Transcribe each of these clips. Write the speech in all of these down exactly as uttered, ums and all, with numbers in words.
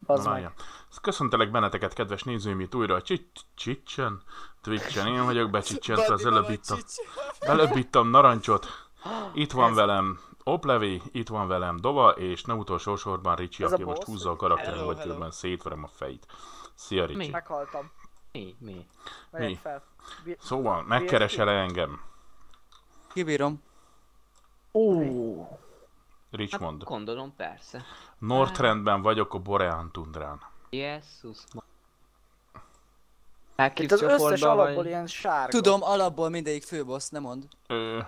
Az Na, meg. köszöntelek benneteket, kedves nézőim, itt újra a Csicsen, Twitchen. Én vagyok becsicsentve, az előbb ittam. Előbb ittam narancsot. Itt van Ez- velem Oplevi, itt van velem Dova, és nem utolsó sorban Ricsi, Ez a aki most boss, húzza a vagy? karakterem, Hello, vagy hello. különben szétverem a fejét. Szia, Ricsi. Meghaltam. Mi? Mi? Megyek Mi? fel. Bi- Szóval, megkeresel-e engem? Kibírom. Ó, Richmond. Hát gondolom, persze. Northrendben vagyok a Borean tundrán. Jézus. itt Elkívsz az összes csoportba, alapból vagy? ilyen sárga. Tudom, alapból mindegyik főbossz, nem mond. Ö...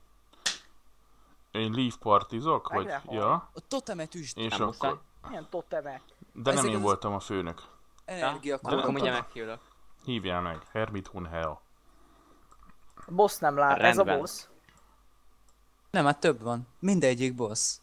Én leave partizok, Meg vagy? ne hallj. Ja. A totemet üsd. És Nem muszáj. akkor... Milyen totemek. De nem Ezek én az- voltam a főnök. Energia Ja? Akkor nem mindjárt tudom. meghívlak. Hívjál meg, Hermit Hun Hea. A boss nem lát, ez a Rendben. boss. Nem, hát több van. Mindegyik boss.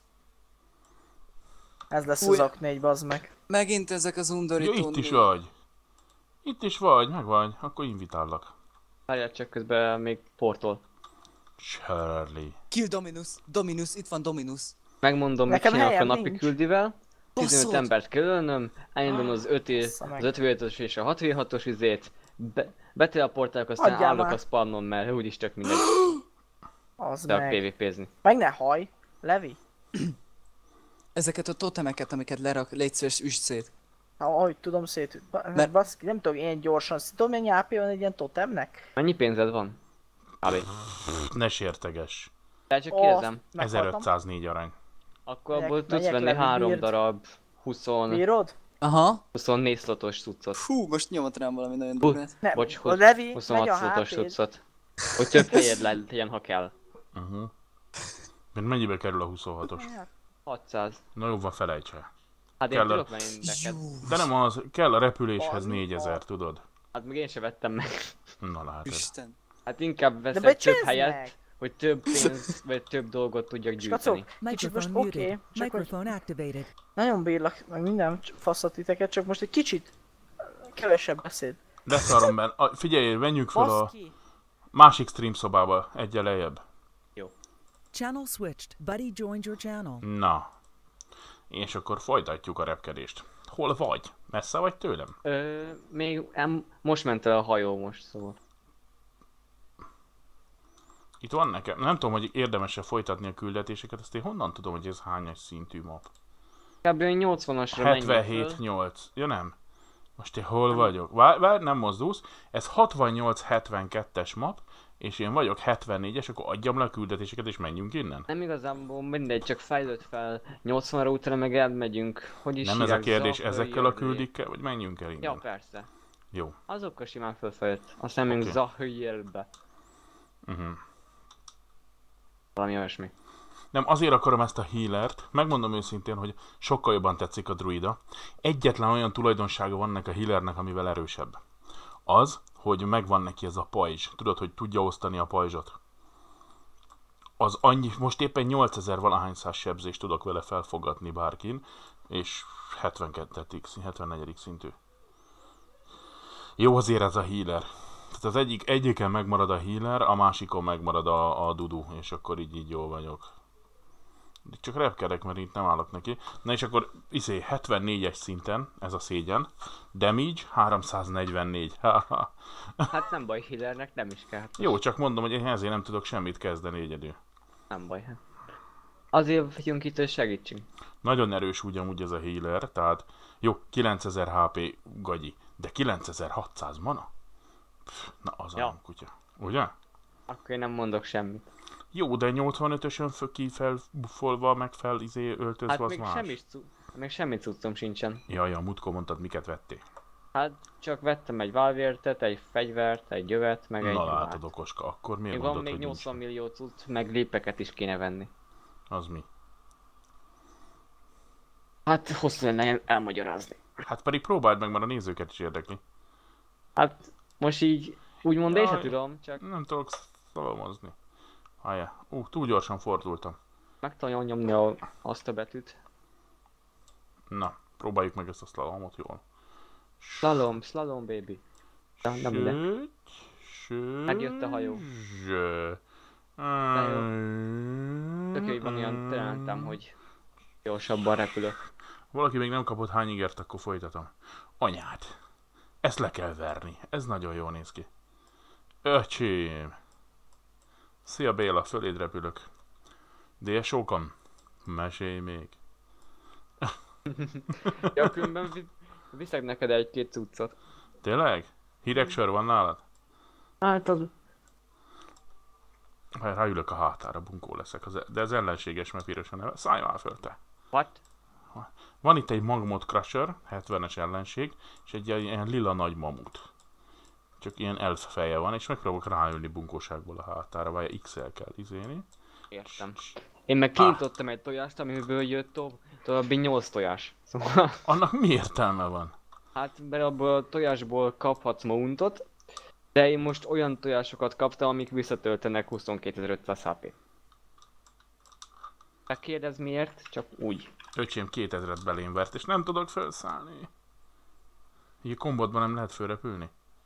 Ez lesz Új. az ak négy, bazd meg. Megint ezek az undorító... Ja, itt is vagy. Itt is vagy, meg vagy. Akkor invitállak. Várjál csak közben még portol. Shirley. Kill Dominus. Dominus, itt van Dominus. Megmondom, mit Nekem csinálok a helyem napi nincs. küldivel. tizenöt Baszod! embert kell ölnöm, elindulom az öt bassza meg. az öt vé ötös és a hat vé hatos izét. Be, beteleportálok, aztán Adjál állok már. a spawnon, mert úgyis tök mindegy. Az Csak meg. pé vé pézni. Meg ne haj. Levi. Ezeket a totemeket, amiket lerak, légy szíves, üsd szét. Ha, ahogy tudom szét... Ba- Mert- Baszki, nem tudok ilyen gyorsan. Tudom, mennyi á pé van egy ilyen totemnek? Mennyi pénzed van? Kb. Ne sérteges. De csak Ó, kérdezem. meghaltam. ezerötszáznégy arány. Akkor Megyek- abból tudsz megyek venni Levi, három bírd. darab húsz, Bírod? Aha. huszonnégy slotos cuccot. Fú, most nyomott rám valami nagyon Hú. durvát. Nem. Bocs, a húsz- Levi, megy huszonhat a slotos há pé-d. cuccot. Hogy több helyed legyen, ha kell. Uh-huh. Mert mennyibe kerül a huszonhatos? hatszáz. Na jó, van, felejts el. Hát én Kell a- tudok menni neked. De nem az, kell a repüléshez Az mi négyezer, van? tudod? Hát még én sem vettem meg. Na látod. Isten. Hát inkább De veszek több becsezd helyet, meg! hogy több pénz, vagy több dolgot tudjak Skacok, gyűjteni. kicsit most Microphone oké, muted. csak hogy Microphone activated. nagyon bírlak, meg minden faszat titeket, csak most egy kicsit kevesebb beszéd. Leszarom benne. A, figyelj, menjünk fel a Baszki! másik stream szobába, egyel lejjebb. Channel switched. Buddy joined your channel. Na. És akkor folytatjuk a repkedést. Hol vagy? Messze vagy tőlem? Ö, még em, most ment el a hajó most, szóval. Itt van nekem. Nem tudom, hogy érdemes-e folytatni a küldetéseket, ezt én honnan tudom, hogy ez hányas szintű map? Kb. nyolcvanasra menjünk hetvenhét föl. nyolc. Ja nem. Most én hol vagyok? Várj, várj, nem mozdulsz. Ez hatvannyolc hetvenkettes map, és én vagyok hetvennégyes, akkor adjam le a küldetéseket és menjünk innen. Nem igazából mindegy, csak fejlőtt fel. nyolcvanra utána meg elmegyünk. Hogy is Nem ez a hívják? kérdés, Zahöljön, ezekkel a izé. küldikkel, vagy menjünk el Ja, innen? persze. Jó. Azokkal simán fölfejlett. Aztán még Oké. okay. Zahöljélbe. Uh-huh. Valami olyasmi. Nem, azért akarom ezt a healert, megmondom őszintén, hogy sokkal jobban tetszik a druida. Egyetlen olyan tulajdonsága van ennek a healernek, amivel erősebb. Az, hogy megvan neki ez a pajzs. Tudod, hogy tudja osztani a pajzsot. Az annyi, most éppen nyolcezer valahány száz sebzést tudok vele felfogatni bárkin, és hetvenkettő hetvennégy szintű. Jó azért ez a healer. Tehát az egyik, egyiken megmarad a healer, a másikon megmarad a, a dudu, és akkor így, így jól vagyok. Csak repkedek, mert itt nem állok neki. Na és akkor izé, hetvennégyes szinten, ez a szégyen. Damage háromszáznegyvennégy. Hát nem baj, healernek nem is kell. Hát Jó, csak mondom, hogy én ezért nem tudok semmit kezdeni egyedül. nem baj. Hát. Azért vagyunk itt, hogy segítsünk. Nagyon erős ugyanúgy ez a healer, tehát jó, kilencezer há pé gagyi, de kilencezer-hatszáz mana? Pff, na az Ja. a kutya. Ugye? Akkor én nem mondok semmit. Jó, de nyolcvanötösön föl ki fel buffolva, meg fel izé öltözve, Hát az még más. semmi, cu- még semmi cuccom sincsen. Jaj, a múltkor mondtad, miket vettél. Hát csak vettem egy válvértet, egy fegyvert, egy jövet, meg egy Na ruhát. látod, okoska, akkor miért Még mondod, van még hogy nyolcvan nincs? millió cucc, meg lépeket is kéne venni. Az mi? Hát hosszú lenne elmagyarázni. Hát pedig próbáld meg, mert a nézőket is érdekli. Hát most így úgymond én sem Jaj. tudom, csak Nem tudok szalamozni. Hájá, ú, túl gyorsan fordultam. meg tudom nyomni a, azt a betűt. Na, próbáljuk meg ezt a szlalomot jól. Slalom, slalom baby. Ja, nem ide. Süt, süt, Megjött a hajó. zsö. Tök jó, hogy van olyan talentem, hogy gyorsabban repülök. Valaki még nem kapott hány ígért, akkor folytatom. Anyád! Ezt le kell verni. Ez nagyon jól néz ki. Öcsém! Szia Béla, föléd repülök. dé es ó-kon? Mesélj még. Ja, különben vi- viszek neked egy-két cuccot. Tényleg? Hideg sör van nálad? Hát az... Ha ráülök a hátára, bunkó leszek. Az, de ez ellenséges, mert piros a neve. Szállj már föl te! What? Van itt egy Magmot Crusher, hetvenes ellenség, és egy ilyen lila nagy mamut. Csak ilyen elf feje van, és megpróbálok ráülni bunkóságból a hátára, vagy iksz el kell izélni. Értem. Én meg kinyitottam egy tojást, amiből jött to- további nyolc tojás. Szóval, Annak mi értelme van? hát mert abból a tojásból kaphatsz mountot, de én most olyan tojásokat kaptam, amik visszatöltenek huszonkétezer-ötszáz há pét. Megkérdez miért? Csak úgy. Öcsém kétezret belém vert, és nem tudok felszállni. Így a kombotban nem lehet fölrepülni.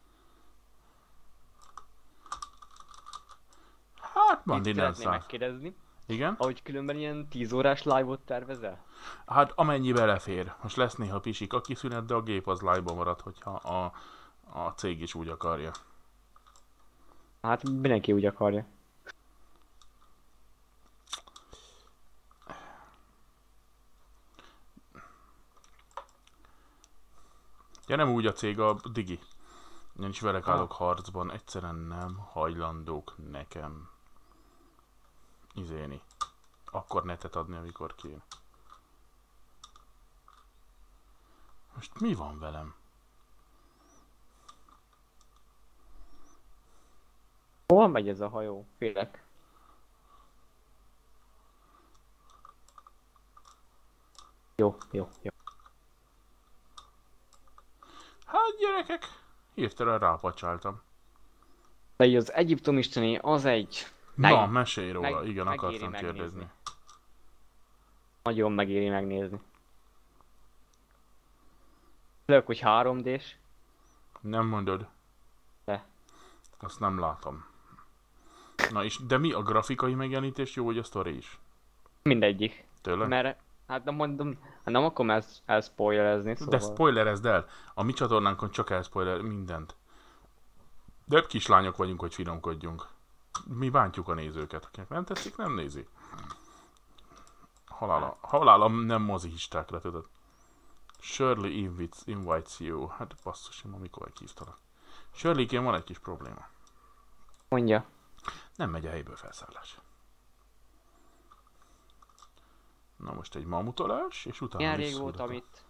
Hát, mondd Itt innen szeretném száll. megkérdezni, Igen? ahogy különben ilyen tíz órás live-ot tervezel? Hát amennyi belefér. Most lesz néha pisik a kiszünet, de a gép az live-ba marad, hogyha a, a cég is úgy akarja. Hát mindenki úgy akarja. Ja, nem úgy a cég, a Digi. Én is velek állok harcban, egyszerűen nem hajlandók nekem izéni. Akkor netet adni, amikor kéne. Most mi van velem? Hol megy ez a hajó? Félek. Jó, jó, jó. Hát gyerekek, hirtelen rápacsáltam. De így az Egyiptom isteni az egy... Na, Meg- mesélj róla, meg- igen, megéri akartam megnézni. kérdezni. Nagyon megéri megnézni. Főleg, hogy három dés. Nem mondod? De. Azt nem látom. Na és, de mi a grafikai megjelenítés jó, hogy a sztori is? Mindegyik. Tényleg? Mert, hát nem mondom, hát nem akarom ezt elspoilerezni, szóval... De spoilerezd el! A mi csatornánkon csak elspoiler mindent. De kislányok vagyunk, hogy finomkodjunk. Mi bántjuk a nézőket, akinek nem tetszik, nem nézi. Halála, halála nem mozihistákra, tudod. Shirley invites, invites you. Hát basszus, én ma mikor hívtalak. Shirley-kén van egy kis probléma. Mondja. Nem megy a helyből felszállás. Na most egy mamutolás, és utána Ilyen rég visszaodatok. voltam itt.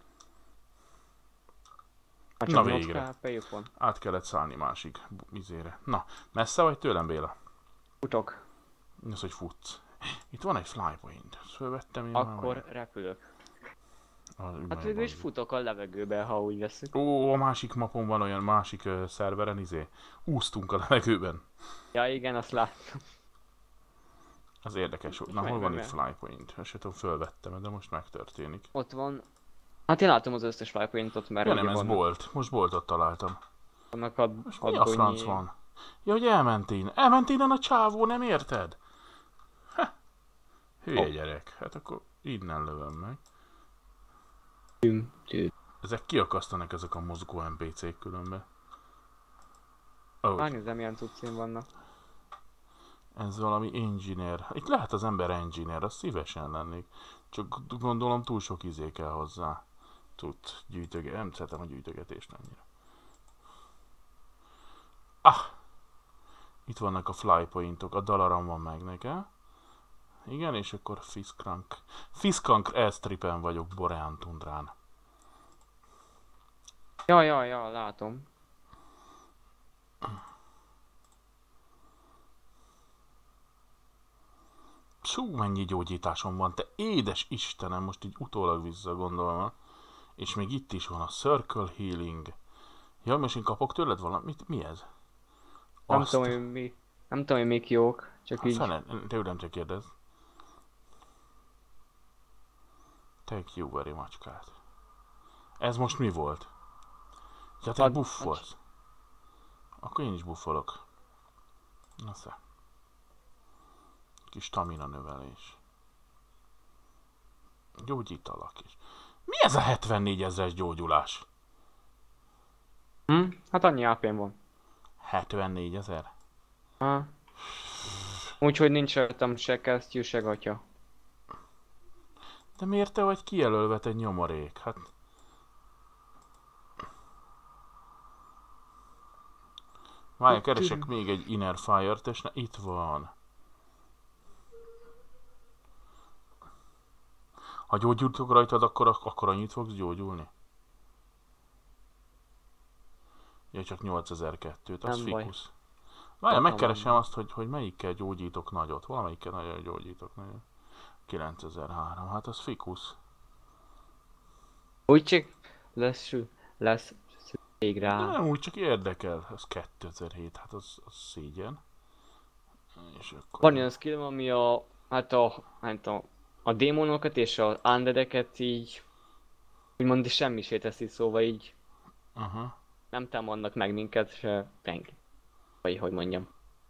Hát Na csak végre. nyolc ká pé-juk van. Át kellett szállni másik izére. Na, messze vagy tőlem, Béla? Futok. Az, hogy futsz. Itt van egy flypoint. Ezt fölvettem én már, Akkor vagy? repülök. Ah, Hát megvan. végül is futok a levegőbe, ha úgy veszük. Ó, a másik mapon van olyan másik uh, szerveren, izé. Úsztunk a levegőben. Ja igen, azt láttam. Az érdekes volt. Na, Meg- hol van meg- itt flypoint? Ezt se tudom, fölvettem, de most megtörténik. Ott van. Hát én látom az összes flypointot, mert Ja, ugye nem, ez vannak, bolt. Most boltot találtam. vannak ad, Most mi a franc van? Ja, hogy elment én. Elment innen a csávó, nem érted? Ha. Hülye Oh. gyerek. Hát akkor innen lövöm meg. Tüm, tüm. Ezek kiakasztanak, ezek a mozgó en pé cé-k különben. Oh, Megnézem, milyen cuccim vannak. ez valami engineer. Itt lehet az ember engineer, azt szívesen lennék. Csak gondolom túl sok izé kell hozzá. Tud gyűjtöget. Nem szeretem a gyűjtögetést annyira. Ah! Itt vannak a flypointok. A dalaram van meg nekem. Igen, és akkor Fiskrank. Fiskrank airstripen vagyok Borean tundrán. Ja, ja, ja, látom. Csú, mennyi gyógyításom van, te édes Istenem, most így utólag visszagondolva. És még itt is van a Circle Healing. Ja, most én kapok tőled valamit? Mi ez? Nem Azt- tudom, hogy mi. Nem tudom, hogy mik jók. Csak Hát így. fene, tőlem csak kérdez. Thank you very much, Kát. Ez most mi volt? Ja, te Ad- buffolsz. Akkor én is buffolok. Na szá. Kis stamina növelés. Gyógyítalak is. Mi ez a hetvennégy ezres gyógyulás? Hm? Hát annyi á pém van. hetvennégy ezer? Ha. Úgyhogy nincs rajtam se kesztyű, se gatya. De miért te vagy kijelölve, egy nyomorék? Hát... Várj, keresek még egy Inner Fire-t, és ne, itt van. Ha gyógyultok rajtad, akkor, akkor annyit fogsz gyógyulni? Ja, csak nyolcezer-kettőt, az Nem baj. fikusz. Várj, Nem megkeresem van. azt, hogy, hogy melyikkel gyógyítok nagyot. Valamelyikkel nagyon gyógyítok nagyot. kilencezer-három, hát az fikusz. Úgy csak lesz, sü- lesz szükség De rá. nem úgy, csak érdekel. Ez kétezer-hét, hát az, az szégyen. És akkor... Van olyan skill, ami a, hát a, hát a, a démonokat és az undeadeket így, úgymond semmisé teszi, szóval így Aha. nem támadnak meg minket se senki. Vagy hogy mondjam.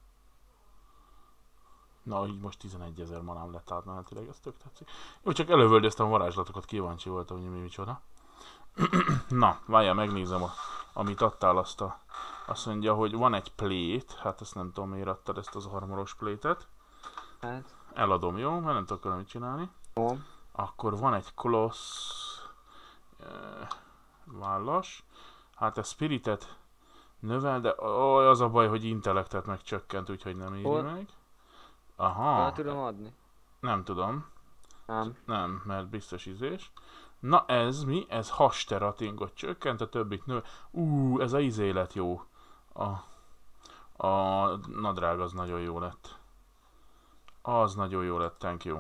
Na, így most tizenegyezer manám lett átmenetileg, ez tök tetszik. Jó, csak elővöldöztem a varázslatokat, kíváncsi voltam, hogy mi micsoda. Na, várjál, megnézem, a, amit adtál azt a... Azt mondja, hogy van egy plate, hát ezt nem tudom, miért adtad ezt az armoros plate-et. Hát, Eladom, jó? Mert nem tudok vele mit csinálni. jó. Akkor van egy klosz... Uh, vállas. Hát a spiritet növel, de ó, az a baj, hogy intellektet megcsökkent, úgyhogy nem éri Hol? meg. Aha. El tudom adni? Nem tudom. Nem. Nem, mert biztos izés. Na ez mi? Ez hasteratingot csökkent, a többit nő. Ú, ez a izé lett jó. A, a nadrág az nagyon jó lett. Az nagyon jó lett, thank you.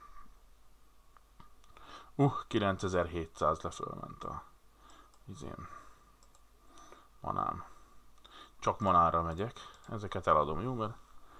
Uh, kilencezer-hétszáz le fölment a izén. Manám. Csak manára megyek. Ezeket eladom, jó? Mert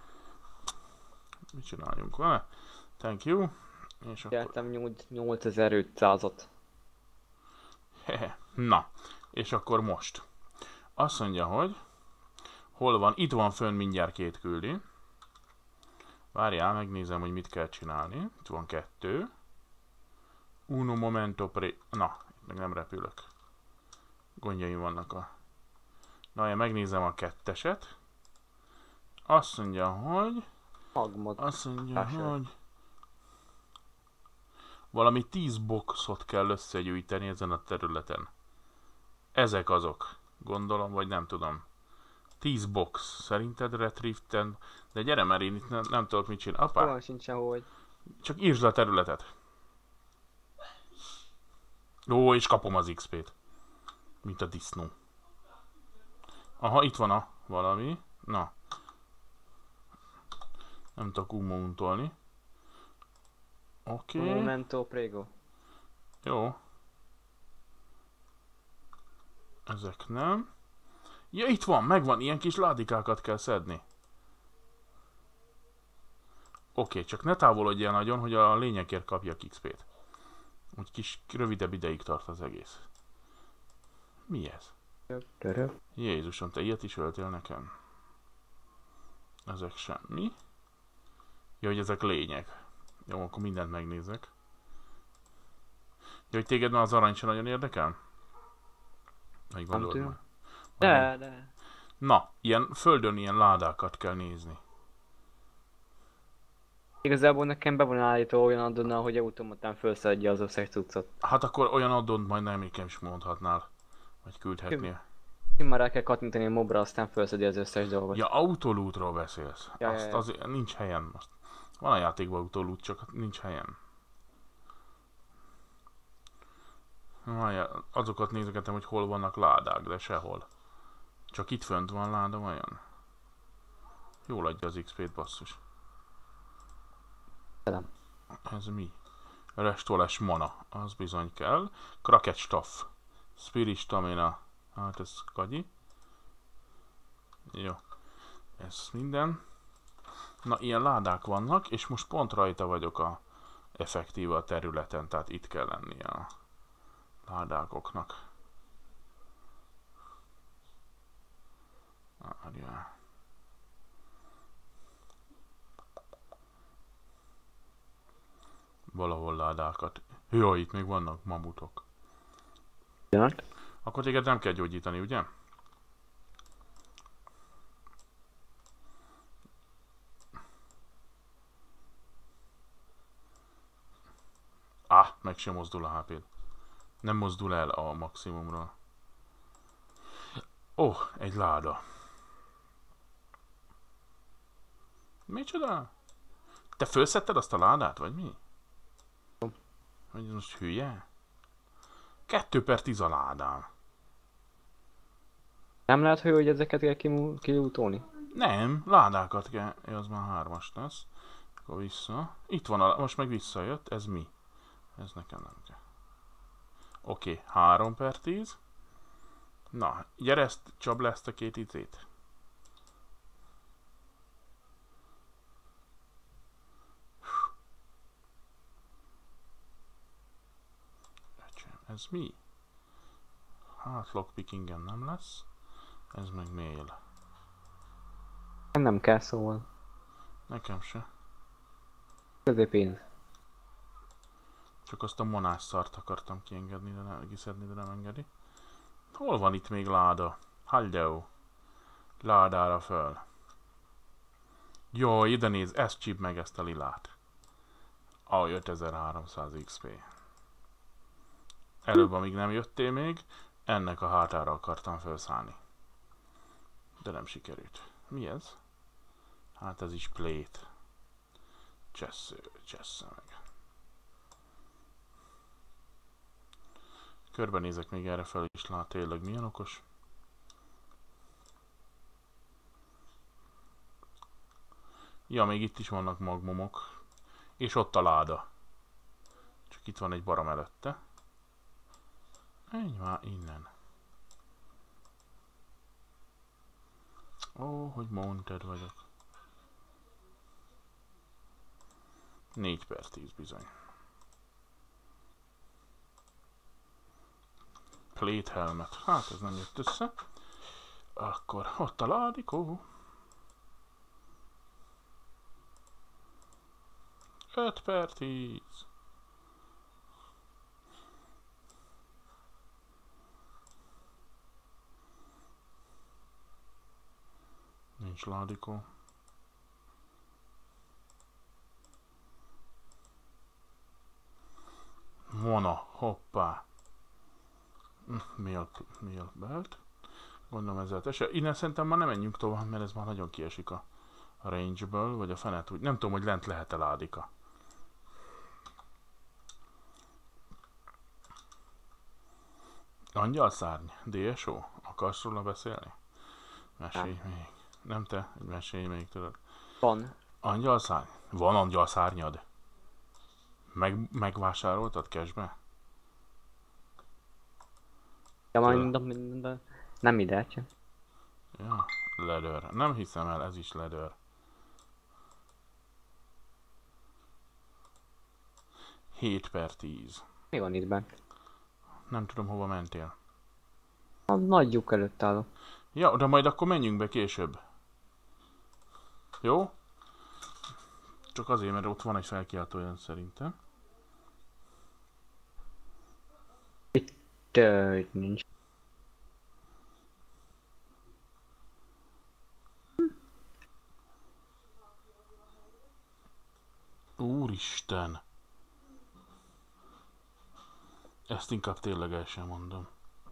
mit csináljunk vele? Thank you. És akkor... Keltem nyolcezer-ötszázat. Hehe. Na, és akkor most. Azt mondja, hogy hol van? Itt van fönn mindjárt két küldi. Várjál, megnézem, hogy mit kell csinálni. Itt van kettő. Uno momento pre... Na, itt meg nem repülök. Gondjaim vannak a... Na, én megnézem a ketteset. Azt mondja, hogy... Magmod. Azt mondja, Társadalom. hogy... Valami tíz boxot kell összegyűjteni ezen a területen. Ezek azok. Gondolom, vagy nem tudom. tíz box. Szerinted retrieve-ten? De gyere, mert én itt nem, nem tudok mit csinálni. Apá, Olyan sincsen, hogy... csak írd le a területet. Ó, és kapom az iksz pét. Mint a disznó. Aha, itt van a valami. Na. Nem tudok umountolni. Oké. Okay. Momento prego. Jó. Ezek nem. Ja, itt van, megvan, ilyen kis ládikákat kell szedni. Oké, okay, csak ne távolodjál nagyon, hogy a lényekért kapjak iksz pét. Úgy kis, rövidebb ideig tart az egész. Mi ez? Jézusom, te ilyet is öltél nekem? Ezek semmi. Ja, hogy ezek lények. Jó, akkor mindent megnézek. Ja, hogy téged már az arany sem nagyon érdekel? Vagy gondolod tudom. már? De, de. Na, ilyen földön ilyen ládákat kell nézni. Igazából nekem be van állítva olyan addonnal, hogy automatán felszedje az összes cuccot. Hát akkor olyan addont majd nem nekem is mondhatnál. Vagy küldhetnél. Én már rá kell kattintani a mobra, aztán felszedi az összes dolgot. Ja, autolootról beszélsz. Ja, Azt ja, ja. azért nincs helyen most. Van a játékban autoloot, csak nincs helyen. Várjál, azokat nézegetem, hogy hol vannak ládák, de sehol. Csak itt fönt van láda, olyan. Jól adja az iksz pét, basszus. Nem. Ez mi? Restoles mana, az bizony kell. Kraket staff. Spirit stamina. Hát ez kagyi. Jó. Ez minden. Na, ilyen ládák vannak, és most pont rajta vagyok a effektíve a területen, tehát itt kell lennie a ládákoknak. Várjál. Valahol ládákat. Jó, itt még vannak mamutok. Pillanat. Akkor téged nem kell gyógyítani, ugye? Ah, meg sem mozdul a há péd. Nem mozdul el a maximumról. Ó, oh, egy láda. Micsoda? Te felszetted azt a ládát, vagy mi? Vagy most hülye? Kettő per tíz a ládán. Nem lehet, hogy ezeket kell kimú- kilútolni? Nem, ládákat kell. Ja, az már hármas lesz. Akkor vissza. Itt van a... Most meg visszajött. Ez mi? Ez nekem nem kell. Oké, okay, három per tíz. Na, gyere ezt, csab le ezt a két izét. Ez mi? Hát lockpickingen nem lesz. Ez meg mail. Nem kell szóval. Nekem se. Középén. Csak azt a monás szart akartam kiengedni, de nem, kiszedni, de nem engedi. Hol van itt még láda? Halló. Ládára föl. Jó, ide néz, ezt csíp meg ezt a lilát. A ötezer-háromszáz iksz pé. Előbb, amíg nem jöttél még, ennek a hátára akartam felszállni. De nem sikerült. Mi ez? Hát ez is plate. Csessze, csessze meg. Körbenézek még erre fel is, lát tényleg milyen okos. Ja, még itt is vannak magmomok. És ott a láda. Csak itt van egy barom előtte. Menj már innen. Ó, hogy mondtad vagyok. négy per tíz bizony. Plate helmet. Hát ez nem jött össze. Akkor ott a ládikó. öt per tíz. Nincs ládikó. Vona, hoppá. Mail, mail belt. Gondolom ezzel tese. Innen szerintem már nem menjünk tovább, mert ez már nagyon kiesik a, a range-ből, vagy a fenet úgy. Nem tudom, hogy lent lehet-e ládika. Angyalszárny, dé es o? Akarsz róla beszélni? Mesélj Nem. még. Nem te? Mesélj még, tudod. Van. Angyalszárny? Van angyalszárnyad? Meg, megvásároltad cashbe? Ja, majd nem ide, csak. Ja, leather. Nem hiszem el, ez is leather. hét per tíz. Mi van itt bent? Nem tudom, hova mentél. A nagy lyuk előtt állok. Ja, de majd akkor menjünk be később. Jó? Csak azért, mert ott van egy felkiáltó olyan szerintem. Ö, itt nincs. Úristen! Ezt inkább tényleg el sem mondom.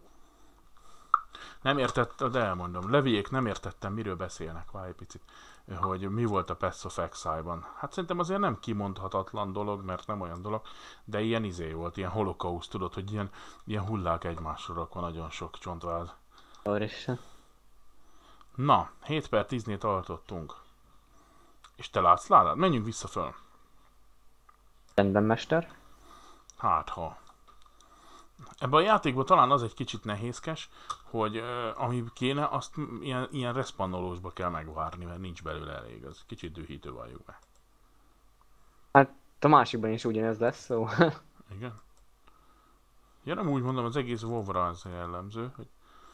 Nem értettem, de elmondom. Leviék, nem értettem, miről beszélnek. Várj egy picit. Hogy mi volt a Paths of Exile-ban. Hát szerintem azért nem kimondhatatlan dolog, mert nem olyan dolog, de ilyen izé volt, ilyen holokauszt, tudod, hogy ilyen, ilyen hullák egymásra rakva nagyon sok csontváz. Úristen. Na, hét per tíznél tartottunk. És te látsz ládát? Menjünk vissza föl. Rendben, mester. Hát ha. Ebben a játékban talán az egy kicsit nehézkes, hogy uh, ami kéne, azt ilyen, ilyen respannolósba kell megvárni, mert nincs belőle elég. Ez kicsit dühítő, valljuk be. Hát a másikban is ugyanez lesz, szó. Igen. Ja, nem úgy mondom, az egész WoW-ra az jellemző, hogy...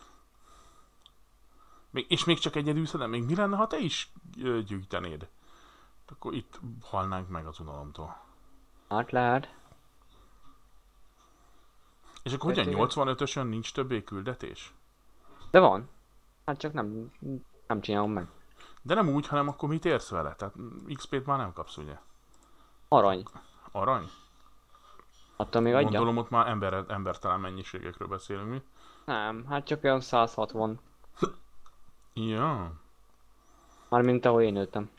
Még, és még csak egyedül szedem, még mi lenne, ha te is ö, gyűjtenéd? Akkor itt halnánk meg az unalomtól. Hát lehet. És akkor ugye Igen. nyolcvanötösön nincs többé küldetés? De van. Hát csak nem, nem csinálom meg. De nem úgy, hanem akkor mit érsz vele? Tehát iksz pét már nem kapsz, ugye? Arany. Arany? Attól még adja? Gondolom ott már ember, embertelen mennyiségekről beszélünk mi. Nem, hát csak olyan száz hatvan. Ja. Mármint ahol én nőttem.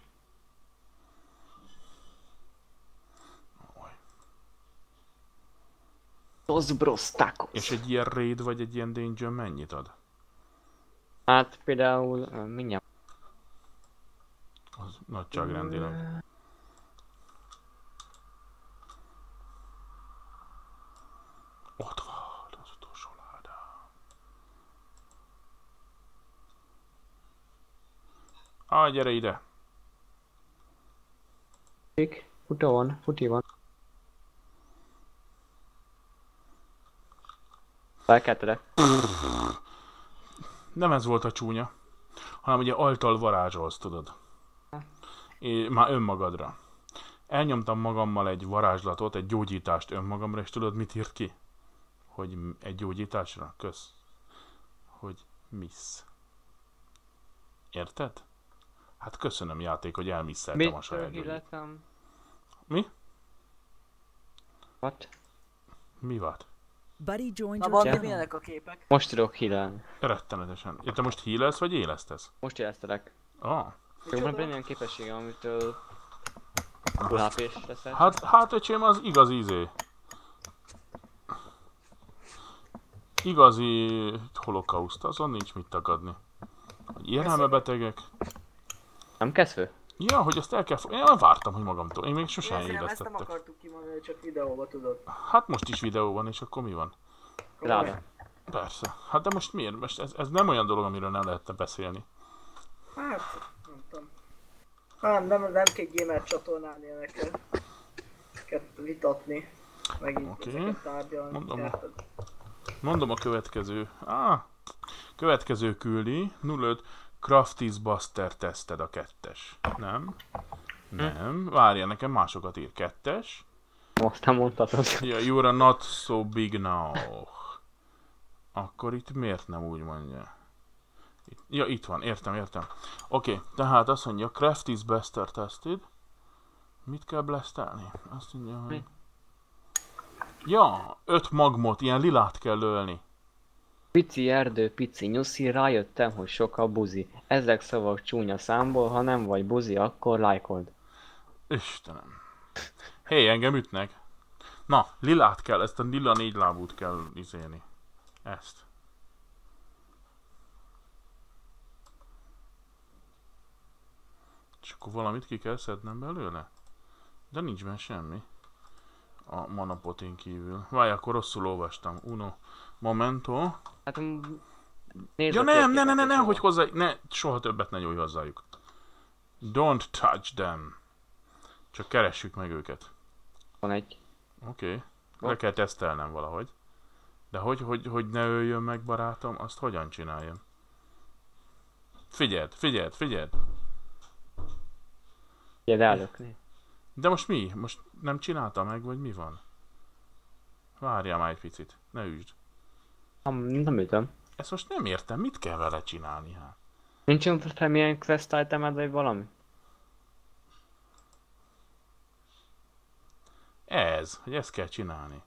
Dos bros tacos. És egy ilyen raid vagy egy ilyen danger mennyit ad? Hát például, ö, mindjárt. Az nagyságrendileg. Ott van az utolsó láda. Á, gyere ide! Futik, futó van, futi van. Felkeltelek. Nem ez volt a csúnya, hanem ugye altal varázsolsz, tudod. É, már önmagadra. Elnyomtam magammal egy varázslatot, egy gyógyítást önmagamra, és tudod mit írt ki? Hogy m- egy gyógyításra? Kösz. Hogy miss. Érted? Hát köszönöm játék, hogy elmisszeltem a saját gyógyítást. Életem? Mi? What? Mi volt? Buddy joined Na your Bandi, channel. milyenek a képek? Most tudok healelni. Rettenetesen. Ja, te most healelsz, vagy élesztesz? Most éreztelek. Ah. Csak van benne ilyen képességem, amitől full há pés leszek. Hát, hát öcsém, az igazi izé. Igazi holokauszt, azon nincs mit tagadni. Hogy ilyen elmebetegek. Nem kezd fő? Ja, hogy ezt el kell fog... Én már vártam, hogy magamtól. Én még sosem Ezt nem élesztettek. akartuk kimondani, csak videóba tudod. Hát most is videó van, és akkor mi van? Ráda. Persze. Hát de most miért? Most ez, ez nem olyan dolog, amiről nem lehetne beszélni. Hát, nem tudom. Nem, nem, nem kell gamer csatornán ilyeneket vitatni. Megint Oké. okay. Ezeket tárgyalni. Mondom. Érted? Mondom a következő. Ah, következő küldi. nulla öt Crafties Buster teszted a kettes. Nem. Nem. Várja, nekem másokat ír. Kettes. Most nem mondhatod. Ja, you're not so big now. Akkor itt miért nem úgy mondja? Itt, ja, itt van, értem, értem. Oké, okay, tehát azt mondja, Crafties Buster tested. Mit kell blastelni? Azt mondja, hogy... Mi? Ja, öt magmot, ilyen lilát kell ölni. Pici erdő, pici nyuszi, rájöttem, hogy sok a buzi. Ezek szavak csúnya számból, ha nem vagy buzi, akkor lájkold. Istenem. Hé, hey, engem ütnek. Na, lilát kell, ezt a lila négy lábút kell izélni. Ezt. És akkor valamit ki kell szednem belőle? De nincs benne semmi. A manapotin kívül. Várj, akkor rosszul olvastam. Uno. Momento. Hát mm, nézd Ja a nem, ne, ne, ne, térképet, ne, és hogy jó. hozzá... Ne, soha többet ne nyújj hozzájuk. Don't touch them. Csak keressük meg őket. Van egy. Oké. Okay. Le kell tesztelnem valahogy. De hogy, hogy, hogy ne öljön meg, barátom, azt hogyan csináljam? Figyeld, figyeld, figyeld! Gyere előkni. De most mi? Most nem csinálta meg, vagy mi van? Várjál már egy picit, ne üsd. Nem, nem ütöm. Ezt most nem értem, mit kell vele csinálni, hát? Nincs semmilyen quest itemed, vagy valami? Ez, hogy ezt kell csinálni.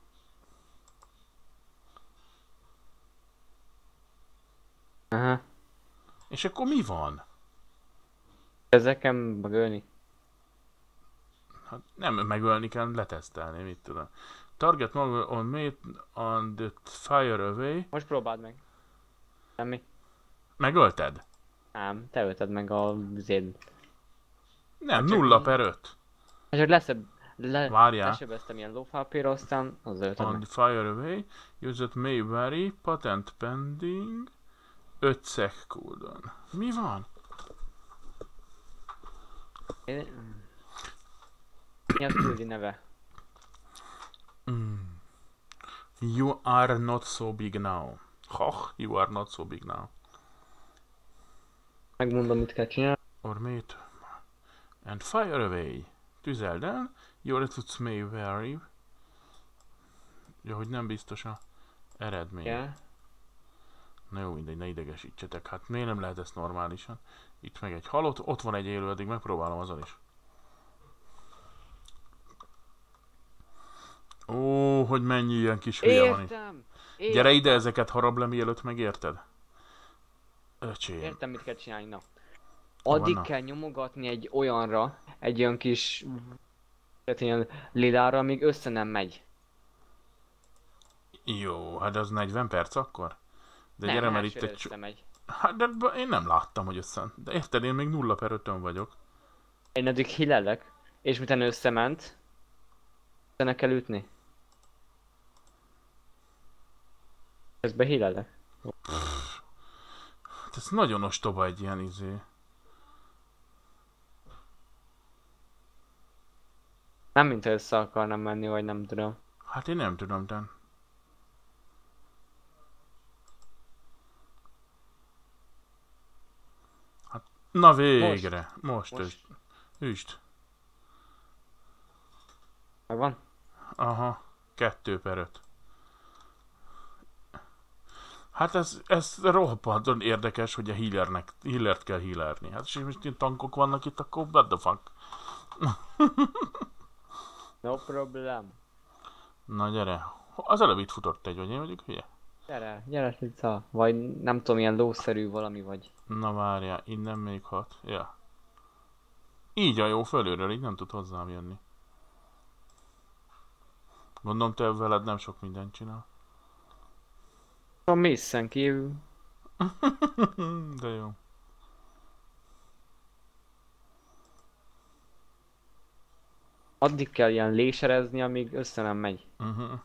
Aha. És akkor mi van? Ezeken megölni. Hát nem megölni kell, letesztelni, mit tudom. Target model on mate on the fire away. Most próbáld meg. Semmi. Megölted? Nem, te ölted meg a zéd. Nem, csak nulla így. per öt. Hát csak leszebb... Le, Várjál. lesebeztem ilyen lófápéra, aztán az ölted On meg. the fire away. Used may vary. Patent pending. öt sec cooldown. Mi van? Mi a küldi neve? Mm. You are not so big now. Hach, you are not so big now. Megmondom, mit kell csinálni. Or mate. And fire away. Tüzeld el. Your attitudes may vary. Ja, hogy nem biztos a eredmény. Yeah. Na jó, mindegy, ne idegesítsetek. Hát miért nem lehet ezt normálisan? Itt meg egy halott, ott van egy élő, addig megpróbálom azon is. Ó, hogy mennyi ilyen kis hülye van itt. Értem! Értem! Gyere ide, ezeket harab le, mielőtt megérted. Öcsém. Értem, mit kell csinálni, na. Hol Addig vannak? kell nyomogatni egy olyanra, egy olyan kis... tehát ilyen lilára, amíg össze nem megy. Jó, hát az negyven perc akkor? De nem, gyere, mert itt elsőre egy... csu- összemegy. Hát de b- én nem láttam, hogy össze... De érted, én még nulla per ötön vagyok. Én addig hillelek, és miután összement, utána kell ütni. Közben hillelek. Hát ez nagyon ostoba egy ilyen izé. Nem mint össze akarnám menni, vagy nem tudom. Hát én nem tudom, de... Hát, na végre! Most, Most. Most. Üst. Megvan? Aha, kettő per öt. Hát ez, ez roppant érdekes, hogy a healernek, healert kell healerni. Hát és most ilyen tankok vannak itt, akkor what the fuck? No problem. Na gyere. Az előbb itt futott egy, vagy én vagyok hülye? Gyere, gyere Lica. Vagy nem tudom, ilyen lószerű valami vagy. Na várjál, innen még hat. Ja. Így a jó fölülről, így nem tud hozzám jönni. Gondolom te veled nem sok mindent csinál. A misszen kívül. De jó. Addig kell ilyen léserezni, amíg össze nem megy. Uh-huh.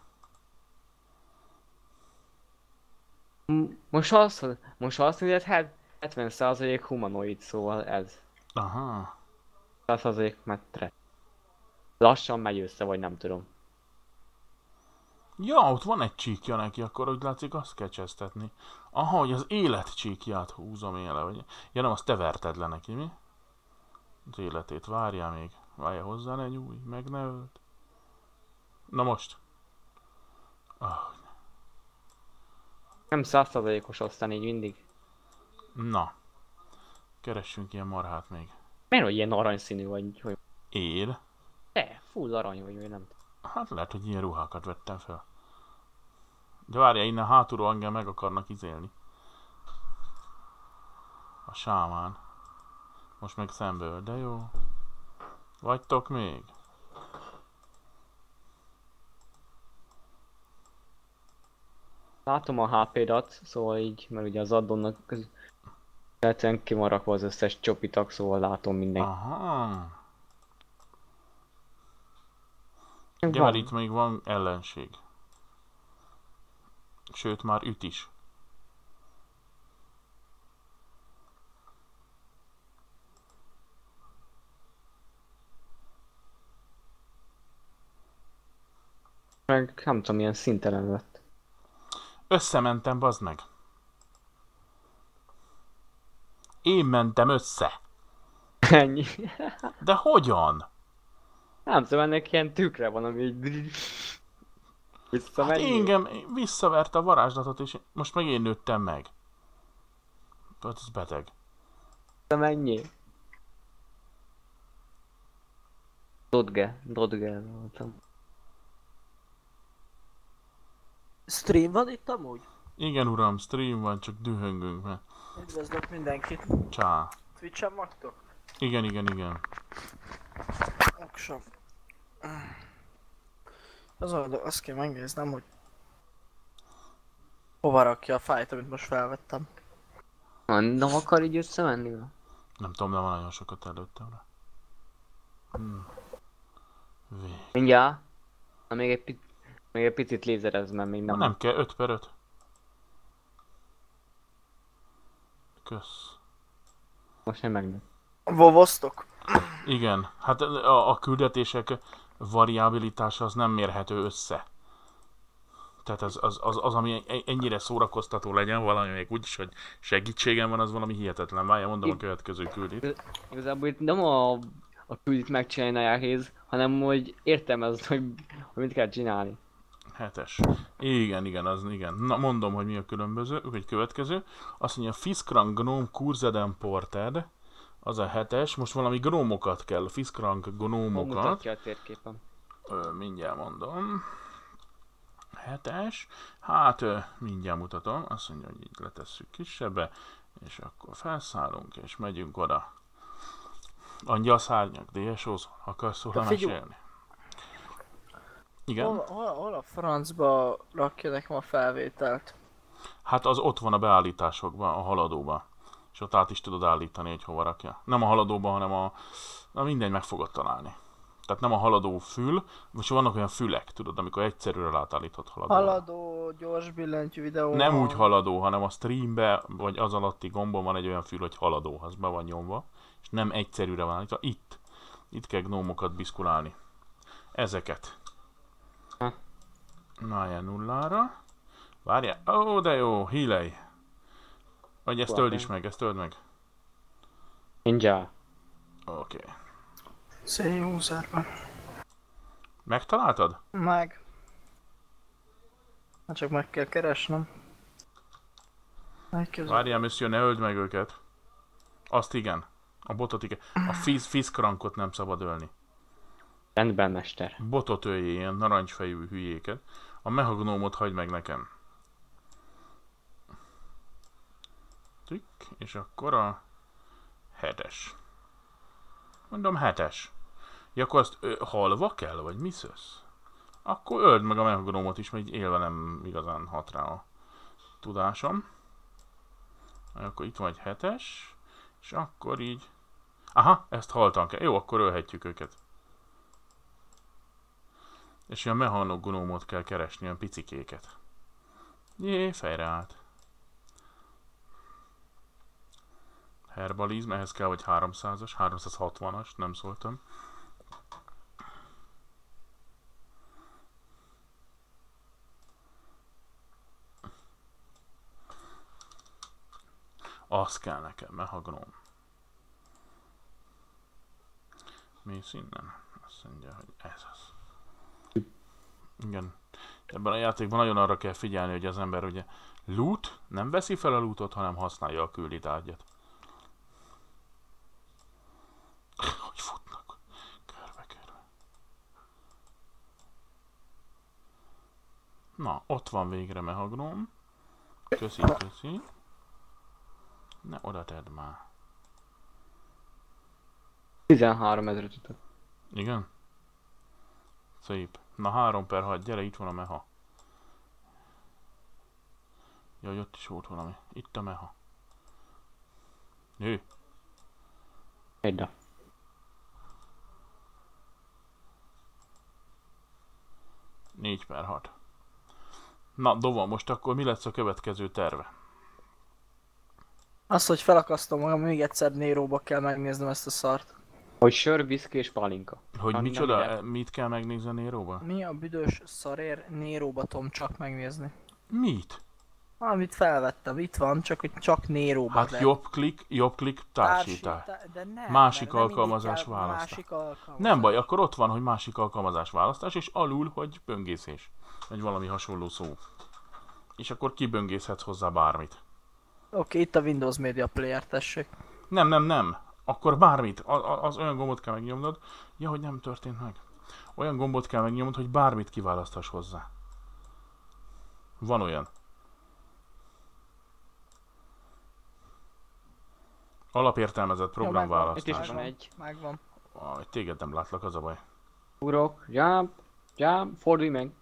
M- Most azt, most azt mondod, hát hetven százalék humanoid, szóval ez. Aha. száz százalék metre. Lassan megy össze, vagy nem tudom. Ja, ott van egy csíkja neki, akkor úgy látszik azt kell csesztetni. Aha, hogy az élet csíkját húzom én le, vagy... Ja nem, azt te verted le neki, mi? Az életét, várjál még. Várjál hozzá, ne nyújj, meg ne öld. Na most. Ah, Nem száz százalékos aztán így mindig. na. Keressünk ilyen marhát még. Miért vagy ilyen aranyszínű vagy? Hogy... Él. Te, full arany vagy, vagy nem tudom. Hát lehet, hogy ilyen ruhákat vettem fel. De várjál, innen hátulról engem meg akarnak izélni. A sámán. Most meg szemből, de jó. Vagytok még? Látom a há pé-dat, szóval így, mert ugye az addonnak köz... Egyszerűen ki van rakva az összes csopitak, szóval látom mindenki. Aha. Van. Ugye már itt még van ellenség. Sőt, már üt is. Meg nem tudom, milyen szintelen lett. Összementem, bazd meg. Én mentem össze. Ennyi. De hogyan? Nem tudom, ennek ilyen tükre van, ami így... Hát Visszamegy. engem visszaverte a varázslatot, és most meg én nőttem meg. Hát ez beteg. Visszamennyi. Dodge, Dodge voltam. Stream van itt amúgy? Igen uram, stream van, csak dühöngünk, mert Üdvözlök mindenkit. csá. Twitch-en vagytok? Igen, igen, igen. Aksom. Az oldal, azt kell megnéznem, hogy hova rakja a fájt, amit most felvettem. Nem akar így összemenni? Nem tudom, de van nagyon sokat előttem rá. Hmm. Vég. Mindjárt. Na még egy, pic... még egy picit lézerez, mert még nem... Nem, nem kell, öt per öt. Kösz. Most nem megnő. Vovoztok? Igen, hát a, a küldetések variabilitása az nem mérhető össze. Tehát az, az, az, az ami ennyire szórakoztató legyen, valami még úgyis, hogy segítségem van, az valami hihetetlen. Várjál, mondom a következő küldit. Igazából itt nem a, a küldit megcsinálni a jáhéz, hanem hogy értem ezt, hogy, hogy mit kell csinálni. Hetes. Igen, igen, az igen. Na, mondom, hogy mi a különböző, vagy következő. Azt mondja, Fiskrang Gnome Kurzeden Ported. Az a hetes. Most valami gnómokat kell. Fiskrang gnómokat. Mutatja a térképen. Ö, mindjárt mondom. Hetes. Hát, ö, mindjárt mutatom. Azt mondja, hogy így letesszük kisebbe. És akkor felszállunk, és megyünk oda. Angyal szárnyak, dé es o-z, akarsz róla mesélni? Igen? Hol, hol, hol a francba rakja nekem a felvételt? Hát az ott van a beállításokban, a haladóban. És ott át is tudod állítani, hogy hova rakja. Nem a haladóban, hanem a... Na mindegy, meg fogod találni. Tehát nem a haladó fül, most vannak olyan fülek, tudod, amikor egyszerűre átállíthat haladóra. Haladó, gyors billentyű videó. Nem úgy haladó, hanem a streambe, vagy az alatti gombon van egy olyan fül, hogy haladó, az be van nyomva. És nem egyszerűre van állítva. Itt. Itt kell gnómokat biszkulálni. Ezeket. Na, ilyen nullára. Várjál. Ó, oh, de jó, hílej. Vagy ezt töld is meg, ezt töld meg. Ninja. Oké. Okay. C-userben. Megtaláltad? Meg. Hát csak meg kell keresnem. Várjál, monsieur, ne öld meg őket. Azt igen. A botot igen. A fisz, fiszkrankot nem szabad ölni. Rendben, mester. Botot öljé, ilyen narancsfejű hülyéket. A mehagnómot hagyd meg nekem. Tük, és akkor a hetes. Mondom hetes. Ja, akkor azt ö, halva kell, vagy mi szösz? Akkor öld meg a mehagnómot is, mert így élve nem igazán hat rá a tudásom. Akkor itt van egy hetes. És akkor így... Aha, ezt haltan kell. Jó, akkor ölhetjük őket. És ilyen mechanognómot kell keresni, ilyen picikéket. Jé, fejre állt. Herbalizm, ehhez kell vagy háromszázas, háromszázhatvanas, nem szóltam. Az kell nekem, mehagnóm. Mész innen? Azt mondja, hogy ez az. Igen. Ebben a játékban nagyon arra kell figyelni, hogy az ember ugye loot, nem veszi fel a lootot, hanem használja a küldi tárgyat. Hogy futnak? Körbe-körbe. Na, ott van végre mehagnóm. Köszi, köszi. Ne oda tedd már. tizenhárom ezret utat. Igen? Szép. Na három per hat, gyere, itt van a meha. Jaj, ott is volt valami. Itt a meha. Nő. Egyda. négy per hat. Na, Dova, most akkor mi lesz a következő terve? Azt, hogy felakasztom magam, még egyszer Néróba kell megnéznem ezt a szart. Hogy sör, viszki és pálinka. Hogy Hát micsoda? nem ide. Mit kell megnézni a Néróba? Mi a büdös szarér Néróba tudom csak megnézni? Mit? Amit felvettem, itt van, csak hogy csak Néróba Hát lehet. jobb klik, jobb klik, társítás. Társítá- de nem, Másik mert nem alkalmazás indítja, választás. Másik alkalmazás. Nem baj, akkor ott van, hogy másik alkalmazás választás, és alul, hogy böngészés. Vagy valami hasonló szó. És akkor kiböngészhetsz hozzá bármit. Oké, okay, itt a Windows Media Player, tessék. Nem, nem, nem. Akkor bármit. A, a, az olyan gombot kell megnyomnod. Ja, hogy nem történt meg. Olyan gombot kell megnyomnod, hogy bármit kiválasztass hozzá. Van olyan. Alapértelmezett programválasztás. Itt is van egy. Megvan. Ah, téged nem látlak, az a baj. Ugrok, jump, jump, fordulj meg.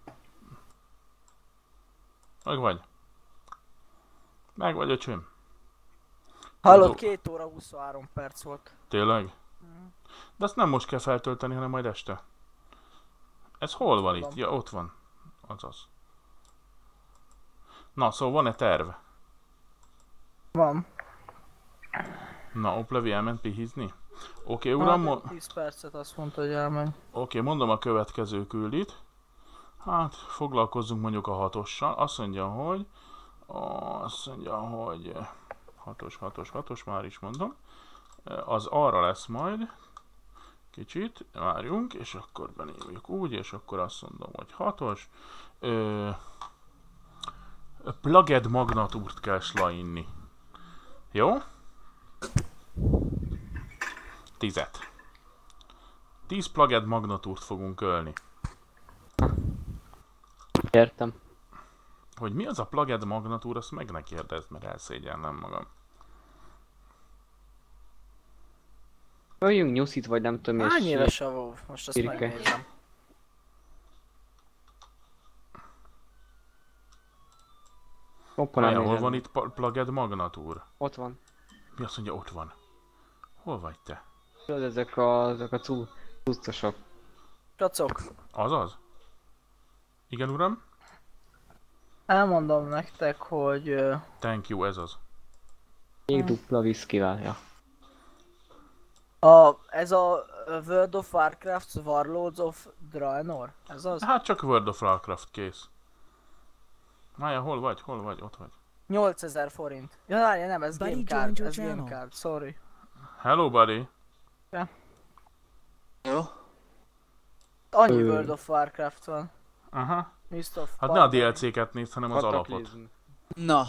Meg vagy. Meg vagy, öcsém. Hallod, Tudó. két óra huszonhárom perc volt. Tényleg? De azt nem most kell feltölteni, hanem majd este. Ez hol van itt? Ja, ott van. Azaz. Na, szóval van-e terv? Van. Na, Oplevi elment pihizni? Oké, okay, uram, mo- tíz percet azt mondta, hogy elmegy. Oké, okay, mondom a következő küldit. Hát, foglalkozzunk mondjuk a hatossal. Azt mondja, hogy... Azt mondja, hogy... Hatos, hatos, hatos, már is mondom. Az arra lesz majd. Kicsit, várjunk, és akkor benémjük úgy, és akkor azt mondom, hogy hatos. Ö, Plugged magnatúrt kell slainni. Jó? Tízet. Tíz plugged magnatúrt fogunk ölni. Értem. Hogy mi az a plugged magnatúr, azt meg ne kérdezd, mert elszégyellem magam. Öljünk nyuszit, vagy nem tudom, Hány és... éves a WoW? Most azt Pirke. megnézem. Hoppa, nem Hol nézem. van itt pa- plugged magnatúr? Ott van. Mi azt mondja, ott van. Hol vagy te? Tudod, ezek a, ezek a cu- cuccosok. Kacok, Azaz? Igen, uram? elmondom nektek, hogy... ö, Thank you, ez az. Még dupla viszkivel, ja. A, ez a World of Warcraft Warlords of Draenor? Ez az? Hát csak World of Warcraft kész. Mája, hol vagy? Hol vagy? Ott vagy. nyolcezer forint. Ja, várja, nem, ez Buddy game joined card, your ez game channel. card, sorry. Hello, buddy. Jó? Annyi Ö. World of Warcraft van. Aha. Mist of Hát ne a Pandaria. dé el cé-ket nézd, hanem az alapot. Kataklizm. Na,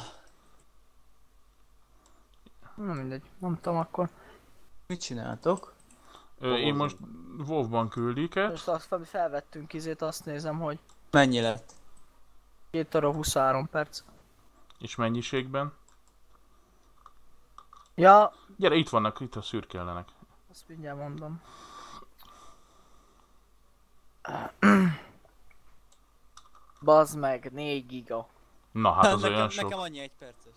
Na mindegy, nem tudom akkor. mit csináltok? Ö, én most WoW-ban küldiket. Most azt fel- felvettünk izét, azt nézem, hogy Mennyi lett? két óra huszonhárom perc. És mennyiségben. Ja, Gyere, itt vannak, itt a szürkellenek. azt mindjárt mondom. Bazd meg, négy giga. Na, hát az nekem, olyan sok. nekem annyi egy perces.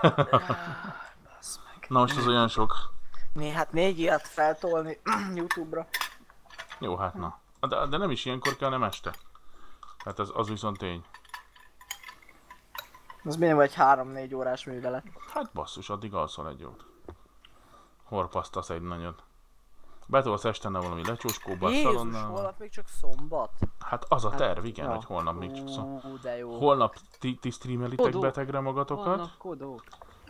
Bazd meg. Na most az olyan sok. Né, hát négy gigát feltolni YouTube-ra. Jó, hát na. De, de nem is ilyenkor kell, nem este. Hát az, az viszont tény. Az minimum egy három-négy órás művelet. Hát basszus, addig alszol egy jót. Horpasztasz egy nagyot. Betolsz estenne valami lecsóskóba, Jézus, szalonnával. holnap még csak szombat. Hát az a terv, igen, ja. hogy holnap még csak szó. Ú, de jó. Holnap ti, ti streamelitek Kodó. betegre magatokat. Vannak kodók.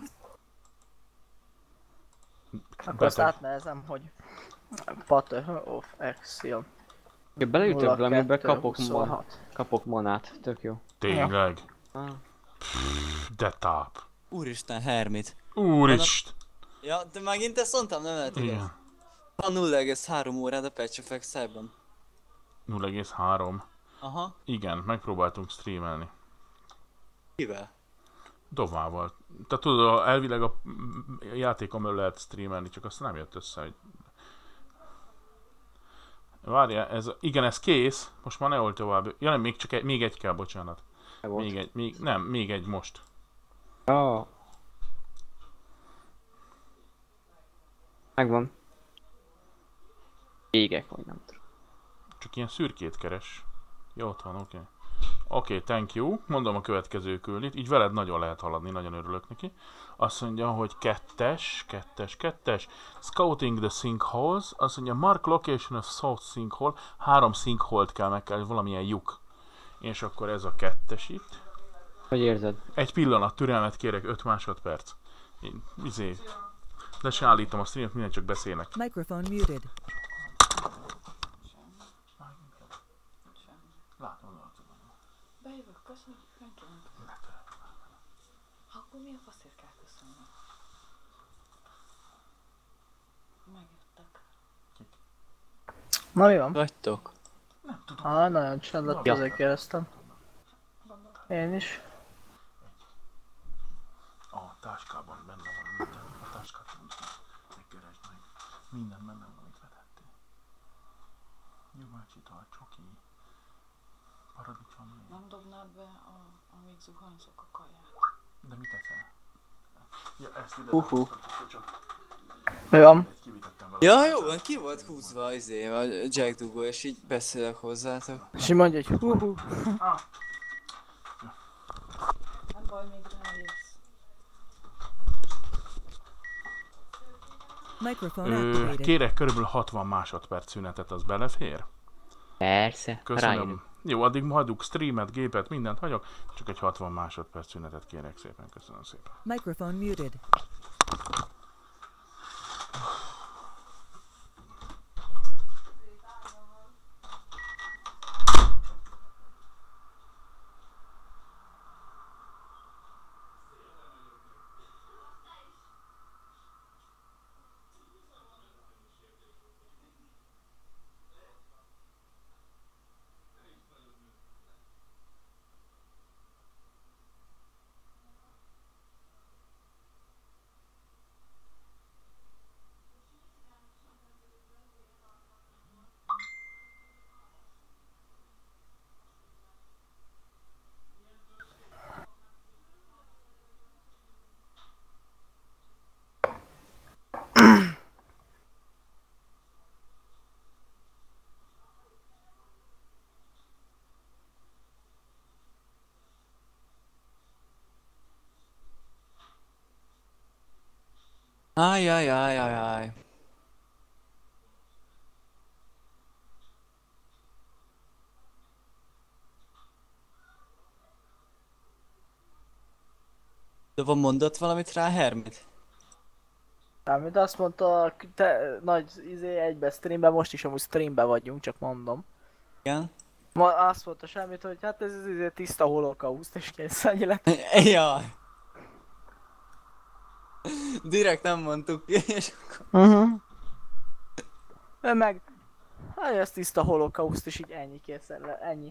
Akkor azt Beteg. átnehezem, hogy Path of Exile. Ha beleütök valamibe, nulla kettő kapok, man, huszonhat. kapok manát. Tök jó. Tényleg. Ah. De táp. Úristen, Hermit. Úrist! Ja, de megint ezt mondtam, nem lehet igaz. Igen. A nulla egész három órád a Patch of Exile-ban. nulla egész három. Aha. Igen, megpróbáltunk streamelni. Kivel? Dovával. Tehát tudod, elvileg a játékomról lehet streamelni, csak azt nem jött össze, hogy... Várjál, ez, igen, ez kész. Most már ne volt tovább. Ja nem, még csak egy, még egy kell, bocsánat. Me volt. Még egy, még, nem, még egy most. Ah. Megvan. Égek, vagy nem tudom. Csak ilyen szürkét keres. Jó, ott van, oké. Okay. Oké, okay, thank you. Mondom a következő küldit. Így veled nagyon lehet haladni, nagyon örülök neki. Azt mondja, hogy kettes, kettes, kettes. Scouting the sinkholes. Azt mondja, mark location of south sinkhole. Három sinkhole-t kell meg kell, valamilyen lyuk. És akkor ez a kettes itt. Hogy érzed? Egy pillanat, türelmet kérek, öt másodperc. Én, izé. De se állítom a streamet, minden csak beszélnek. Microphone muted. Bejövök, köszönöm, nem tudom. Akkor mi a faszért kell köszönni? Megjöttek. Na mi van? Vagytok? Ah, nagyon csend lett, Ja. azért kérdeztem. Én is. A táskában benne van minden. A táskát megkeresd meg. Minden benne van, amit vetettél. Gyümölcsital, csoki, paradicsom. Nem dobnád be, a, amíg zuhanyzok a kaját? De mit teszel? Ja, ezt ide. Uhu. Csak Mi van? egy kivitettem vele. Ja, jó, van, ki volt húzva izé, a Jack Dugó, és így beszélek hozzátok. És így mondja, hogy hú hú. Nem baj, még rájössz. Microphone Ö, activated. kérek körülbelül hatvan másodperc szünetet, az belefér? Persze. Köszönöm. Rájön. Jó, addig hagyjuk streamet, gépet, mindent hagyok. Csak egy hatvan másodperc szünetet kérek szépen, köszönöm szépen. Microphone muted. Ajajajajaj. De van mondott valamit rá Hermit? Amit azt mondta, te nagy izé egybe streamben, most is amúgy streamben vagyunk, csak mondom. Igen? Ma azt mondta semmit, hogy hát ez az izé tiszta holokauszt és kész, annyi lett. Jaj. Direkt nem mondtuk ki, és akkor... Uh-huh. Ő meg... Hát ez tiszta holokauszt és így ennyi kész, ennyi.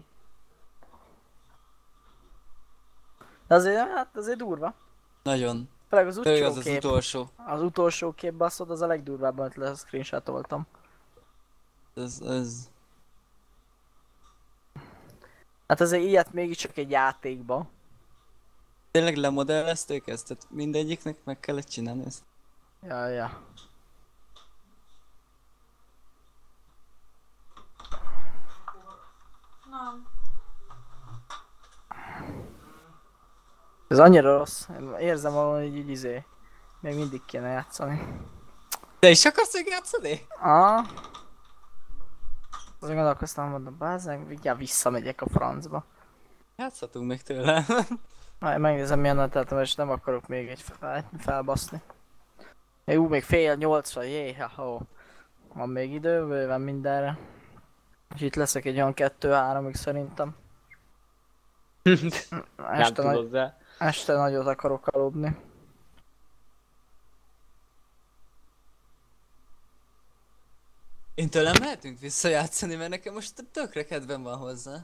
De azért, hát azért durva. Nagyon. Főleg az Főleg utolsó az az kép. utolsó. Az utolsó kép basszod, az a legdurvább, amit le screenshotoltam. Ez, ez... Hát azért ilyet mégiscsak egy játékba. Tényleg lemodellezték ezt? Tehát mindegyiknek meg kellett csinálni ezt? Ja, ja. Nem. Ez annyira rossz. Én érzem valami, hogy így izé. Még mindig kéne játszani. Te is akarsz még játszani? Ah. Azért gondolkoztam, mondom, bázzeg, vigyár visszamegyek a francba. Játszhatunk még tőle. Majd megnézem milyen a tehetem, és nem akarok még egy fel, felbaszni. Jú, még fél nyolcra, jé, ha van még idő, bőven mindenre. És itt leszek egy olyan kettő-háromig szerintem. Nem Este, tudod nagy, rá. este nagyot akarok aludni. Én tőlem mehetünk visszajátszani, mert nekem most tökre kedvem van hozzá.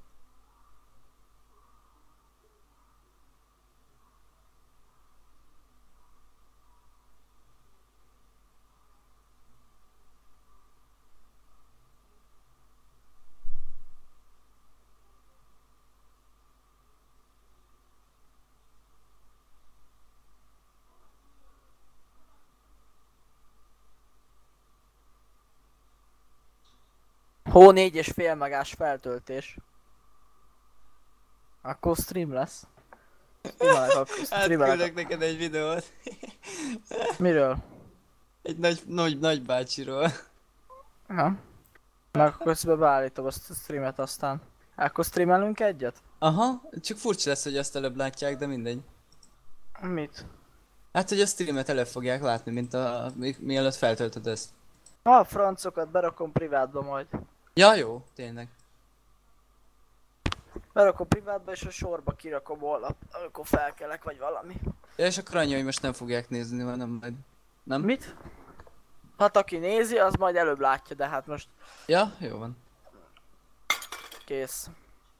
Hó négy és fél megás feltöltés. Akkor stream lesz. Streamelek, akkor streamelek. Átküldök neked egy videót. Miről? Egy nagy, nagy, nagy bácsiról. Ja. Meg akkor közben beállítom azt a streamet aztán. Akkor streamelünk egyet? Aha, csak furcsa lesz, hogy azt előbb látják, de mindegy. Mit? Hát, hogy a streamet előbb fogják látni, mint a... mi, mielőtt feltöltöd ezt. A francokat berakom privátba majd. Ja, jó, tényleg. Berakom privátba és a sorba kirakom holnap, amikor felkelek vagy valami. Ja, és akkor annyi, hogy most nem fogják nézni, hanem majd... Nem? Mit? Hát aki nézi, az majd előbb látja, de hát most Ja, jó van. kész.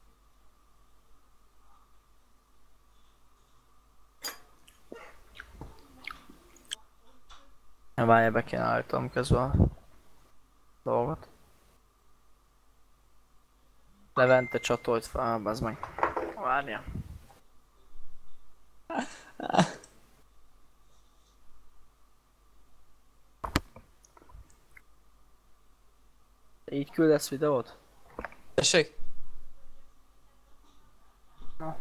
Ja, várjál, be kéne állítom közben a dolgot. Levente csatolt fel, az meg. Várjál. Így küldesz videót? Tessék? Na.